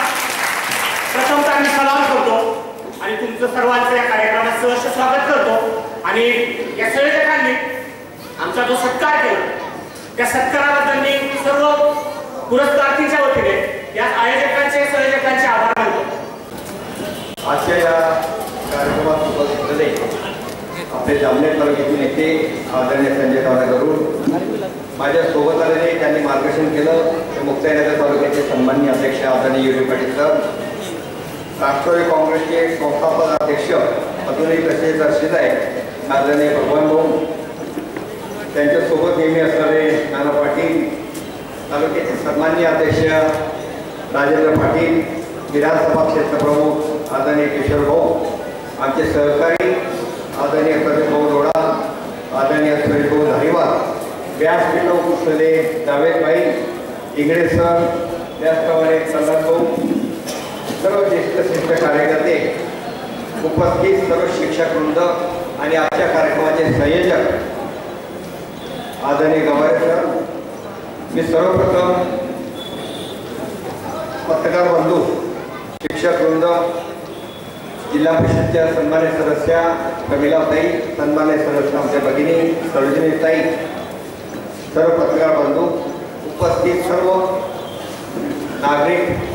प्रथमतः मी सलाम करतो आणि तुमचं सर्वांचं या कार्यक्रमात सहर्ष स्वागत करतो. आणि या संयोजकांनी आमचा जो सत्कार केला त्या सत्काराबद्दल मी सर्व पुरस्कारार्थींच्या वतीने या आयोजकांचे, संयोजकांचे आभार मानतो. आजच्या या कार्यक्रमात उपस्थित झाले आपले जामनेर तालुक्यातील नेते आदरणीय संजय दादा गरुड, माझ्या सोबत आलेले त्यांनी मार्गदर्शन केलं ते मुक्ताईनगर तालुक्याचे सन्माननीय अध्यक्ष आदरणीय युरी पाटील सर, राष्ट्रवादी काँग्रेसचे संस्थापक अध्यक्ष अजूनही तसे चर्चेत आहे आदरणीय भगवान भाऊ, त्यांच्यासोबत नेहमी असणारे नाना पाटील, तालुक्याचे सन्माननीय अध्यक्ष राजेंद्र पाटील, विधानसभा क्षेत्रप्रमुख आदरणीय किशोर भाऊ, आमचे सहकारी आदरणीय प्रदीप भाऊ दोडा, आदरणीय सुरेश भाऊ धारीवाल, व्यासपीठ उपसले जावेदभाई इंगळे सर, त्याचप्रमाणे सल्लाद भाऊ, सर्व ज्येष्ठ कार्यकर्ते, उपस्थित सर्व शिक्षकवृंद आणि आजच्या कार्यक्रमाचे संयोजक आदरणीय गवारे सर, मी सर्वप्रथम पत्रकार बंधू, शिक्षकवृंद, जिल्हा परिषदच्या सन्मान्य सदस्या कमिलाताई, सन्मान्य सदस्य आमच्या भगिनी सरोजिनीताई, सर्व पत्रकार बंधू, उपस्थित सर्व नागरिक,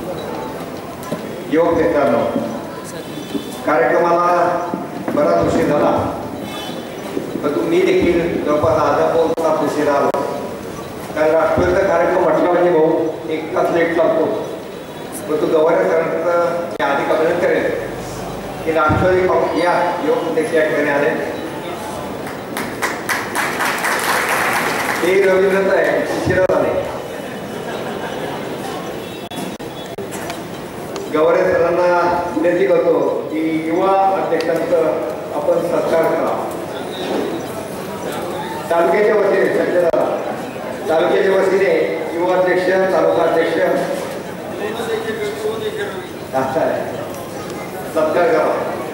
युवक मित्रांनो, कार्यक्रमाला बराच उशीर झाला परंतु मी देखील जवळपास अर्धा पाऊण तास उशीर आलो. कारण राष्ट्रवादीचा कार्यक्रम म्हटला म्हणजे भाऊ 1 तास लेट चालतो परंतु गव्हर्नर सरांचं मी अधिक अभिनंदन करेन की राष्ट्रवादी काँग्रेस या युवक अध्यक्ष या ठिकाणी आले. ते रवींद्रच आहे, उशिरा झाले. गव्हर्नर सरांना विनंती करतो की युवा अध्यक्षांचं आपण सत्कार करा. तालुक्याच्या वतीने संजय तालुक्याच्या वतीने युवा अध्यक्ष, तालुका अध्यक्ष सत्कार करा.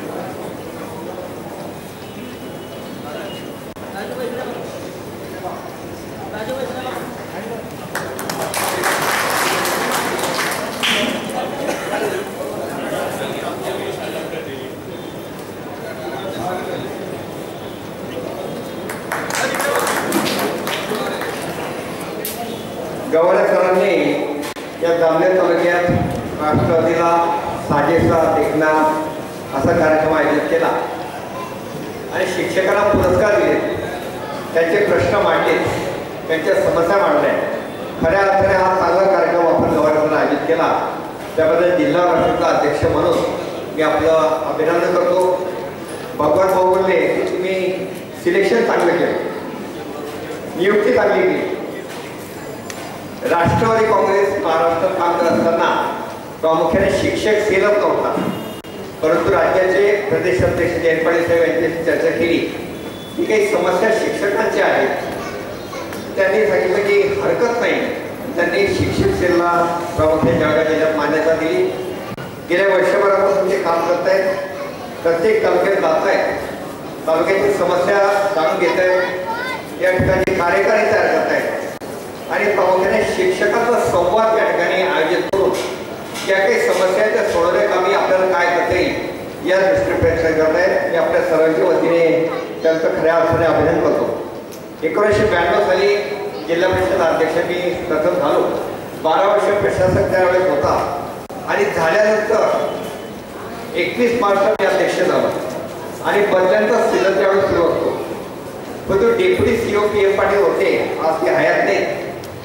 गव्हर्नर सरांनी या जामनेर तालुक्यात राष्ट्रवादीला साजेसा देखना असा कार्यक्रम आयोजित केला आणि शिक्षकांना पुरस्कार दिले, त्यांचे प्रश्न मांडले, त्यांच्या समस्या मांडल्या. खऱ्या अर्थाने हा चांगला कार्यक्रम आपण गव्हर्नरला आयोजित केला. त्याबद्दल जिल्हा परिषदेचा अध्यक्ष म्हणून मी आपलं अभिनंदन करतो. भगवान भाऊ बोलले की तुम्ही सिलेक्शन चांगलं केलं, नियुक्ती चांगली केली. राष्ट्रवादी काँग्रेस महाराष्ट्रात काम करत असताना प्रामुख्याने शिक्षक सेलच नव्हता, परंतु राज्याचे प्रदेश अध्यक्ष जयंत पाटील साहेब यांच्याशी चर्चा केली की काही समस्या शिक्षकांच्या आहेत. त्यांनी सांगितलं की हरकत नाही. त्यांनी शिक्षक सेलला प्रामुख्याने जळगाव जिल्ह्यात मान्यता दिली. गेल्या वर्षभरापासून ते काम करत आहेत, प्रत्येक तालुक्यात जात आहेत, तालुक्याची समस्या जाणून घेत आहेत, या ठिकाणी कार्यकारी तयार करत आहेत आणि प्रामुख्याने शिक्षकांचा संवाद या ठिकाणी आयोजित करून ज्या काही समस्या आहेत त्या सोडवण्याकामी आपल्याला काय करता येईल या दृष्टीने प्रयत्न करत आहेत. मी आपल्या सर्वांच्या वतीने त्यांचं खऱ्या अर्थाने अभिनंदन करतो. 1992 साली जिल्हा परिषद अध्यक्ष मी प्रथम झालो. 12 वर्ष प्रशासक त्यावेळेस होता आणि झाल्यानंतर 21 मार्चला मी अध्यक्ष झालो आणि बदल्यांचा सीझन त्यावेळेस सुरू असतो. पण तो डेप्युटी CEO PM पाटील होते, आज ते हयात नाही.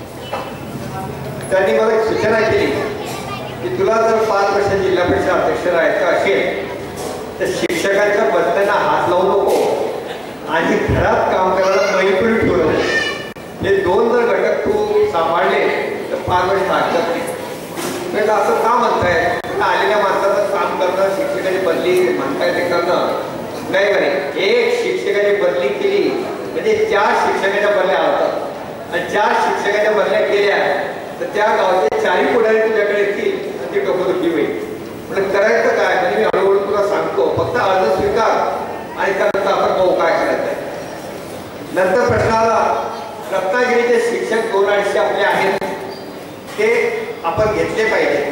त्यांनी मला एक सूचना केली की तुला जर 5 वर्ष जिल्हा परिषद अध्यक्ष राहायचं असेल तर शिक्षकांच्या बदल्यांना हात लावू नको आणि घरात काम करायला मैत्री ठेवलं. हे 2 जर घटक तू सांभाळले तर 5 वर्ष हरकत नाही. म्हणजे असं का म्हणताय, आलेल्या माणसाचं काम करणं, शिक्षकाची बदली म्हणताय ते करणं नाही बरे. एक शिक्षकाची बदली केली म्हणजे 4 शिक्षकाच्या बदल्या होतात आणि 4 शिक्षकाच्या बदल्या केल्या तर त्या गावाचे 4 पुढारी तुझ्याकडे येतील आणि ती डोकंदुखी होईल. म्हणजे करायचं काय, म्हणजे मी हळूहळू तुला सांगतो, फक्त अर्ज स्वीकार आणि त्यानंतर आपण भाऊ काय करायचं आहे. नंतर प्रश्न आला, रत्नागिरीचे शिक्षक 2-250 आपले आहेत, ते आपण घेतले पाहिजे.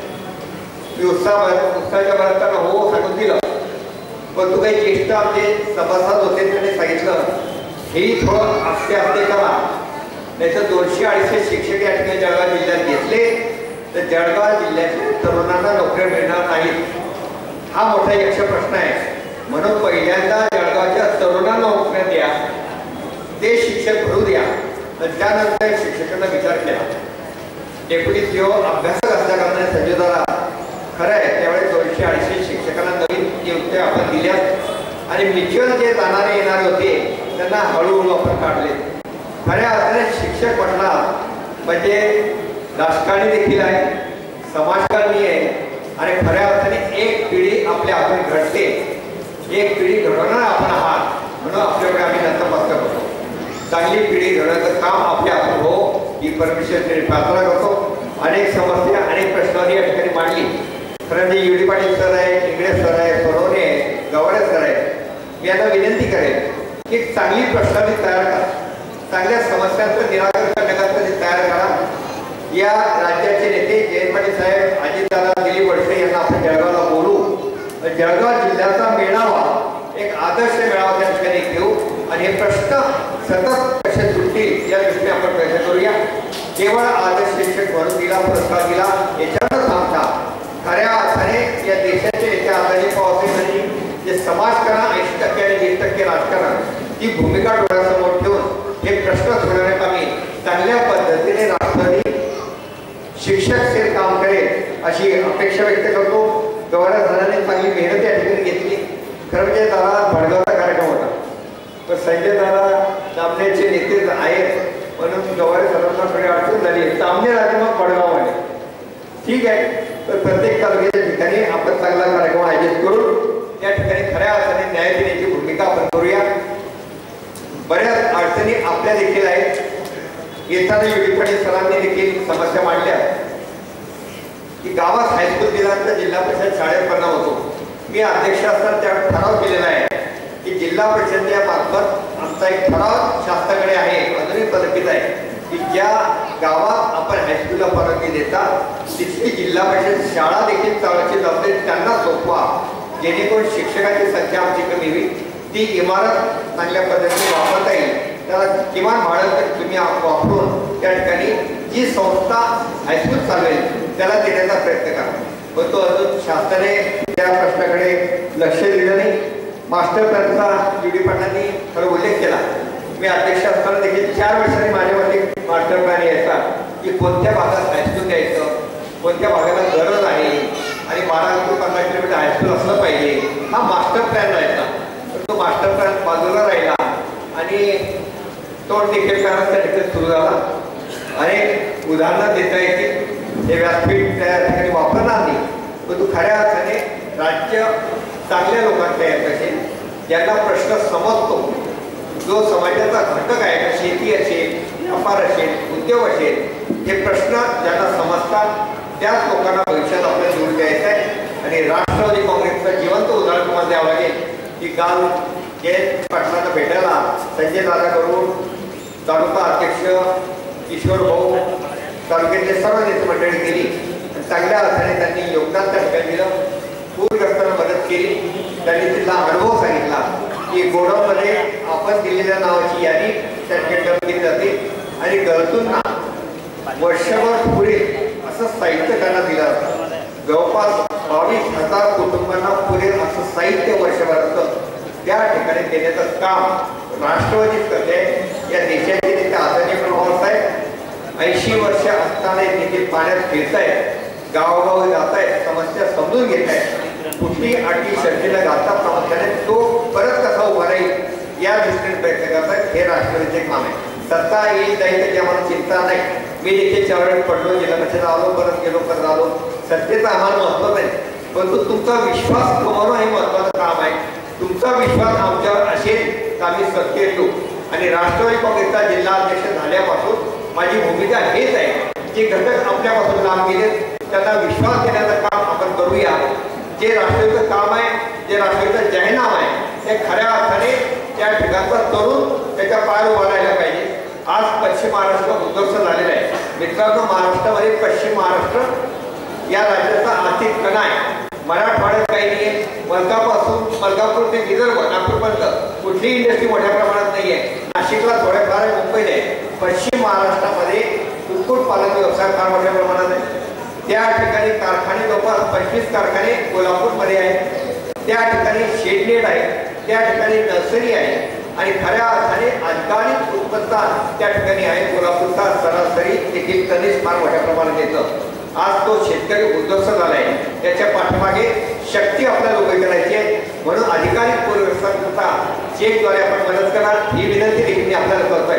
मी उत्साहाच्या भरात त्यांना हो सांगून दिलं. पण तू काही ज्येष्ठ आमचे सभासद होते, त्यांनी सांगितलं हेही थोडं आस्ते आस्ते करा, नाही तर 200-250 शिक्षक या ठिकाणी जळगाव जिल्ह्यात घेतले तर जळगाव जिल्ह्यातल्या तरुणांना नोकऱ्या मिळणार नाहीत. हा मोठा यक्ष प्रश्न आहे. म्हणून पहिल्यांदा जळगावच्या तरुणांना नोकऱ्या द्या, ते शिक्षक भरू द्या आणि त्यानंतर शिक्षकांना विचार केला. डेप्युटी CEO अभ्यासक असल्या कारणाने संजय दादा खरं आहे त्यावेळेस 200-250 शिक्षकांना नवीन नियुक्त्या आपण दिल्या आणि म्युच्युअल जे जाणारे येणारे होते त्यांना हळूहळू आपण काढले. खऱ्या अर्थाने शिक्षक म्हटला म्हणजे राजकारणी देखील आहे, समाजकारणी आहे आणि खऱ्या अर्थाने एक पिढी आपल्या हातून घडते, एक पिढी घडवणार आपण आहात. म्हणून आपल्याकडे आम्ही नतमस्तक करतो. चांगली पिढी घडवण्याचं काम आपल्या हातून हो ही परमेश्वराची प्रार्थना करतो. अनेक समस्या, अनेक प्रश्नांनी या ठिकाणी मांडली. खरं म्हणजे UD पाटील सर आहे, इंगळे सर आहे, सोनवणे आहे, गव्हर्नर सर आहे. मी आता विनंती करेन की चांगली प्रश्नावली तयार करा, चांगल्या समस्यांचं निराकरण करण्याकरता तयार करा. या राज्याचे नेते जयंत पाटील साहेब, अजितदादा, दिलीप वळसे यांना आपण जळगावला बोलू. जळगाव जिल्ह्याचा मेळावा एक आदर्श मेळावा त्या ठिकाणी घेऊ आणि हे प्रश्न सतत कसे सुटतील या दृष्टीने आपण प्रयत्न करूया. केवळ आदर्श शिक्षक म्हणून दिला, पुरस्कार दिला याच्यावरच थांबता. खऱ्या अर्थाने या देशाचे नेते आदरणीय पवारसाहेबांनी जे समाजकारण 80% आणि 20% राजकारण ही भूमिका डोळ्यासमोर ठेवून हे प्रश्न सोडवण्याकामी चांगल्या पद्धतीने राष्ट्रवादी शिक्षक सेल काम करेल अशी अपेक्षा व्यक्त करतो. गवाऱ्या दादाने चांगली मेहनत या ठिकाणी घेतली. खरं म्हणजे दादा भडगावचा कार्यक्रम होता, पण संजय दादा जामनेरचे नेते आहेत म्हणून गवाऱ्या दादांना थोडी अडचण झाली. जामनेर आले मग भडगाव आले. ठीक आहे, तर प्रत्येक तालुक्याच्या ठिकाणी आपण चांगला कार्यक्रम आयोजित करून त्या ठिकाणी खऱ्या अर्थाने न्याय देण्याची भूमिका आपण करूया. बऱ्याच अडचणी आपल्या देखील आहेत. येताना योगी पाटील सरांनी देखील समस्या मांडल्या की गावात हायस्कूल दिल्यानंतर जिल्हा परिषद शाळेत परिणाम होतो. मी अध्यक्ष असताना त्या ठराव केलेला आहे की जिल्हा परिषदेच्या मार्फत आमचा एक ठराव शासनाकडे आहे, अजूनही प्रलंबित आहे, की ज्या गावात आपण हायस्कूलला परवानगी देता तिथली जिल्हा परिषद शाळा देखील चालवायची जबाबदारी त्यांना सोपवा, जेणेकरून शिक्षकाची संख्या आमची कमी होईल. ती इमारत चांगल्या पद्धतीने वापरता येईल. त्याला किमान भाडं तर तुम्ही वापरून त्या ठिकाणी जी संस्था हायस्कूल चालवेल त्याला देण्याचा प्रयत्न करा. पण तो अजून शासनाने त्या प्रश्नाकडे लक्ष दिलं नाही. मास्टर प्लॅनचा योगी पाटलांनी खरं उल्लेख केला. मी अध्यक्ष असताना देखील 4 वर्षांनी माझ्यामध्ये मास्टर प्लॅन यायचा की कोणत्या भागात हायस्कूल द्यायचं, कोणत्या भागाला गरज आहे आणि 12 ते 15 किलोमीटर हायस्कूल असलं पाहिजे, हा मास्टर प्लॅन राहायचा. तर तो मास्टर प्लॅन बाजूला राहिला आणि तो देखील त्या ठिकाणी सुरू झाला. अनेक उदाहरणं देता येतील. हे व्यासपीठ त्या ठिकाणी वापरणार नाही, पण तो खऱ्या अर्थाने राज्य चांगल्या लोकांचा येत असेल, ज्यांना प्रश्न समजतो, जो समाजाचा घटक आहे, शेती असेल, व्यापार असेल, उद्योग असेल, हे प्रश्न ज्यांना समजतात त्याच लोकांना भविष्यात आपल्याला निवडून द्यायचं आहे. आणि राष्ट्रवादी काँग्रेसचं जिवंत उदाहरण तुम्हाला द्यावं लागेल की काल जयंत पाटलांना भेटायला संजय दादाकडून तालुका अध्यक्ष किशोर भाऊ, तालुक्यातले सर्व नेते मंडळी केली. चांगल्या अर्थाने त्यांनी योगदान त्या ठिकाणी दिलं. पूरग्रस्तांना मदत केली. त्यांनी तिथला अनुभव सांगितला की गोडाऊनमध्ये आपण दिलेल्या नावाची यादी त्या ठिकाणी केली जाते आणि गरजूंना वर्षभर पुरेल असं साहित्य त्यांना दिलं जातं. जवळपास 22,000 कुटुंबांना पुरेल असं साहित्य वर्षभराचं त्या ठिकाणी देण्याचं काम राष्ट्रवादीच करते. या देशाचे नेते आदरणीय प्रभाव साहेब 80 वर्ष असताना देखील पाण्यात फिरत आहेत, गावोगाव जात आहेत, समस्या समजून घेत आहेत. कुठली अटी शर्तीला घालता प्रामुख्याने तो परत कसा उभा राहील या दृष्टीने प्रयत्न करतात. हे राष्ट्रवादीचे काम आहे. सत्ता येईल जाईल त्याची आम्हाला चिंता नाही. मी देखील 4 वेळेस पडलो, जिल्हा परिषद आलो, परत गेलो, परत आलो. सत्तेचं आम्हाला महत्व नाही, परंतु तुमचा विश्वास कमवणं हे महत्वाचं काम आहे. तुमचा विश्वास आमच्यावर असेल तर आम्ही सत्तेत येऊ. आणि राष्ट्रवादी काँग्रेसचा जिल्हा अध्यक्ष झाल्यापासून माझी भूमिका हेच आहे, जे घटक आपल्यापासून लांब गेले त्यांना विश्वास देण्याचं काम आपण करूया. जे राष्ट्रवादीचं काम आहे, जे राष्ट्रवादीचं जाहीरनामा आहे, ते खऱ्या अर्थाने त्या ठिकाणचा तरुण त्याच्या पायावर उभा राहायला पाहिजे. आज पश्चिम महाराष्ट्र उद्ध्वस्त झालेला आहे. मित्रांनो, महाराष्ट्रामध्ये पश्चिम महाराष्ट्र या राज्याचा आर्थिक कणा आहे. मराठवाड्यात काही नाही आहे. मलकापूर ते विदर्भ, नागपूरपर्यंत कुठलीही इंडस्ट्री मोठ्या प्रमाणात नाही आहे. नाशिकला थोड्याफार आहे, मुंबईला आहे. पश्चिम महाराष्ट्रामध्ये कुक्कुटपालन व्यवसाय फार मोठ्या प्रमाणात आहे. त्या ठिकाणी कारखाने जवळपास 25 कारखाने कोल्हापूरमध्ये आहेत. त्या ठिकाणी शेडनेट आहे, त्या ठिकाणी नर्सरी आहे आणि खऱ्या अर्थाने अधिकाधिक उत्पन्न त्या ठिकाणी आहे. कोल्हापूरचा सरासरी देखील कनिष्ठ फार मोठ्या प्रमाणात येतं. आज तो शेतकरी उद्ध्वस्त झाला आहे. त्याच्या पाठीमागे शक्ती आपल्याला उभी करायची आहे. म्हणून अधिकाधिक पूर्वव्यवस्था चेकद्वारे आपण मदत करणार ही विनंती देखील मी आपल्याला करतोय.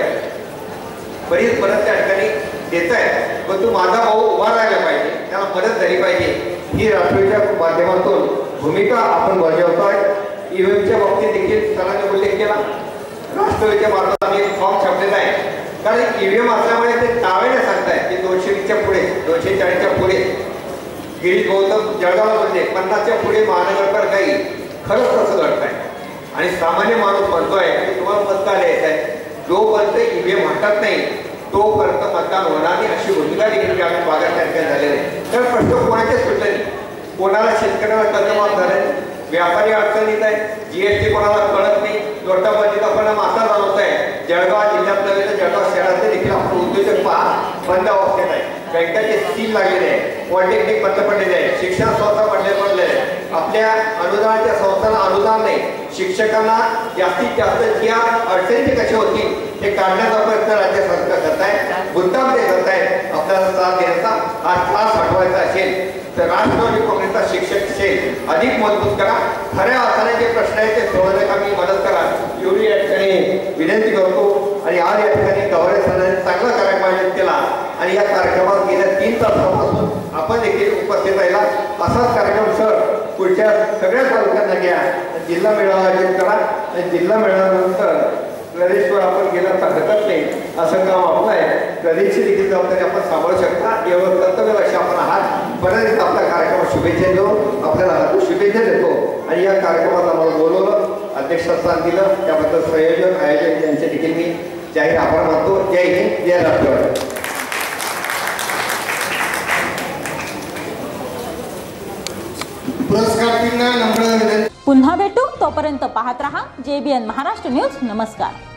बरीच मदत त्या ठिकाणी देत आहे, पण तू माझा भाऊ उभा राहायला पाहिजे, त्याला मदत झाली पाहिजे. ही राष्ट्रीयच्या माध्यमातून भूमिका आपण बजावतोय. ईव्हीएमच्या बाबतीत देखील सरांनी उल्लेख केला. राष्ट्रवादीच्या मार्फत आम्ही एक फॉर्म छापलेला आहे. कारण ईव्हीएम असल्यामुळे ते टाळायला सांगताय की 220च्या पुढे, 240च्या पुढे गिरीश गौतम जळगावला म्हणजे 50च्या पुढे महानगरकर काही खरंच तसं घडत आहे. आणि सामान्य माणूस म्हणतोय की तुम्हाला मतदान यायचं आहे, जोपर्यंत ईव्हीएम हटत नाही तोपर्यंत मतदान होणार नाही, अशी भूमिका देखील आम्ही भागात त्या ठिकाणी झालेली आहे. तर प्रश्न कोणाचे सुटले नाही. कोणाला शेतकऱ्याला कर्जमाफ झालंय, व्यापारी अडचणीत आहे, जीएसटी कोणाला कळत नाही, नोटाबंदीचा परिणाम असा जाणवत आहे. जळगाव जिल्ह्यात नव्हे तर जळगाव शहरातले देखील आपण उद्योजक बंद अवस्थेत आहे. बँकाचे सील लागलेले आहे, पॉलिटेक्निक बंद पडलेले आहे, शिक्षण संस्था पडलेले आहे. आपल्या अनुदानाच्या संस्थांना अनुदान नाही. शिक्षकांना जास्तीत जास्त ज्या अडचणी कशा होतील हे काढण्याचा प्रयत्न राज्य सरकार करत आहे, मुद्दाम ते करत आहे. आपल्याला साथ देण्याचा हा क्लास वाढवायचा असेल तर राष्ट्रवादी काँग्रेसचा शिक्षक सेल अधिक मजबूत करा. खऱ्या अर्थाने जे प्रश्न आहेत ते सोडवण्याला मी मदत करा एवढी या ठिकाणी विनंती करतो. आणि आज या ठिकाणी गव्हाणे सरांनी चांगला कार्यक्रम आयोजित केला आणि या कार्यक्रमात गेल्या 3 तासापासून आपण देखील उपस्थित राहिला. असाच कार्यक्रम सर पुढच्या सगळ्या तालुक्यांना घ्या, जिल्हा मेळावा आयोजित करा आणि जिल्हा मेळाव्यानंतर प्रदेशवर आपण गेला तर हरकत नाही असं काम आपलं आहे. प्रदेशची देखील जबाबदारी आपण सांभाळू शकता एवढं कर्तव्य लक्ष आपण आहात. बऱ्याच आपला कार्यक्रम शुभेच्छा देऊ, आपल्याला शुभेच्छा देतो. आणि या कार्यक्रमात आम्हाला बोलवलं, अध्यक्षस्थान दिलं, त्याबद्दल संयोजक आयोजक यांचे देखील मी जाहीर आभार मानतो. जय हिंद, जय राष्ट्रवादी. पुरस्कारार्थींना नम्र विनंती. पुन्हा भेटू, तोपर्यंत पाहत रहा JBN महाराष्ट्र न्यूज. नमस्कार.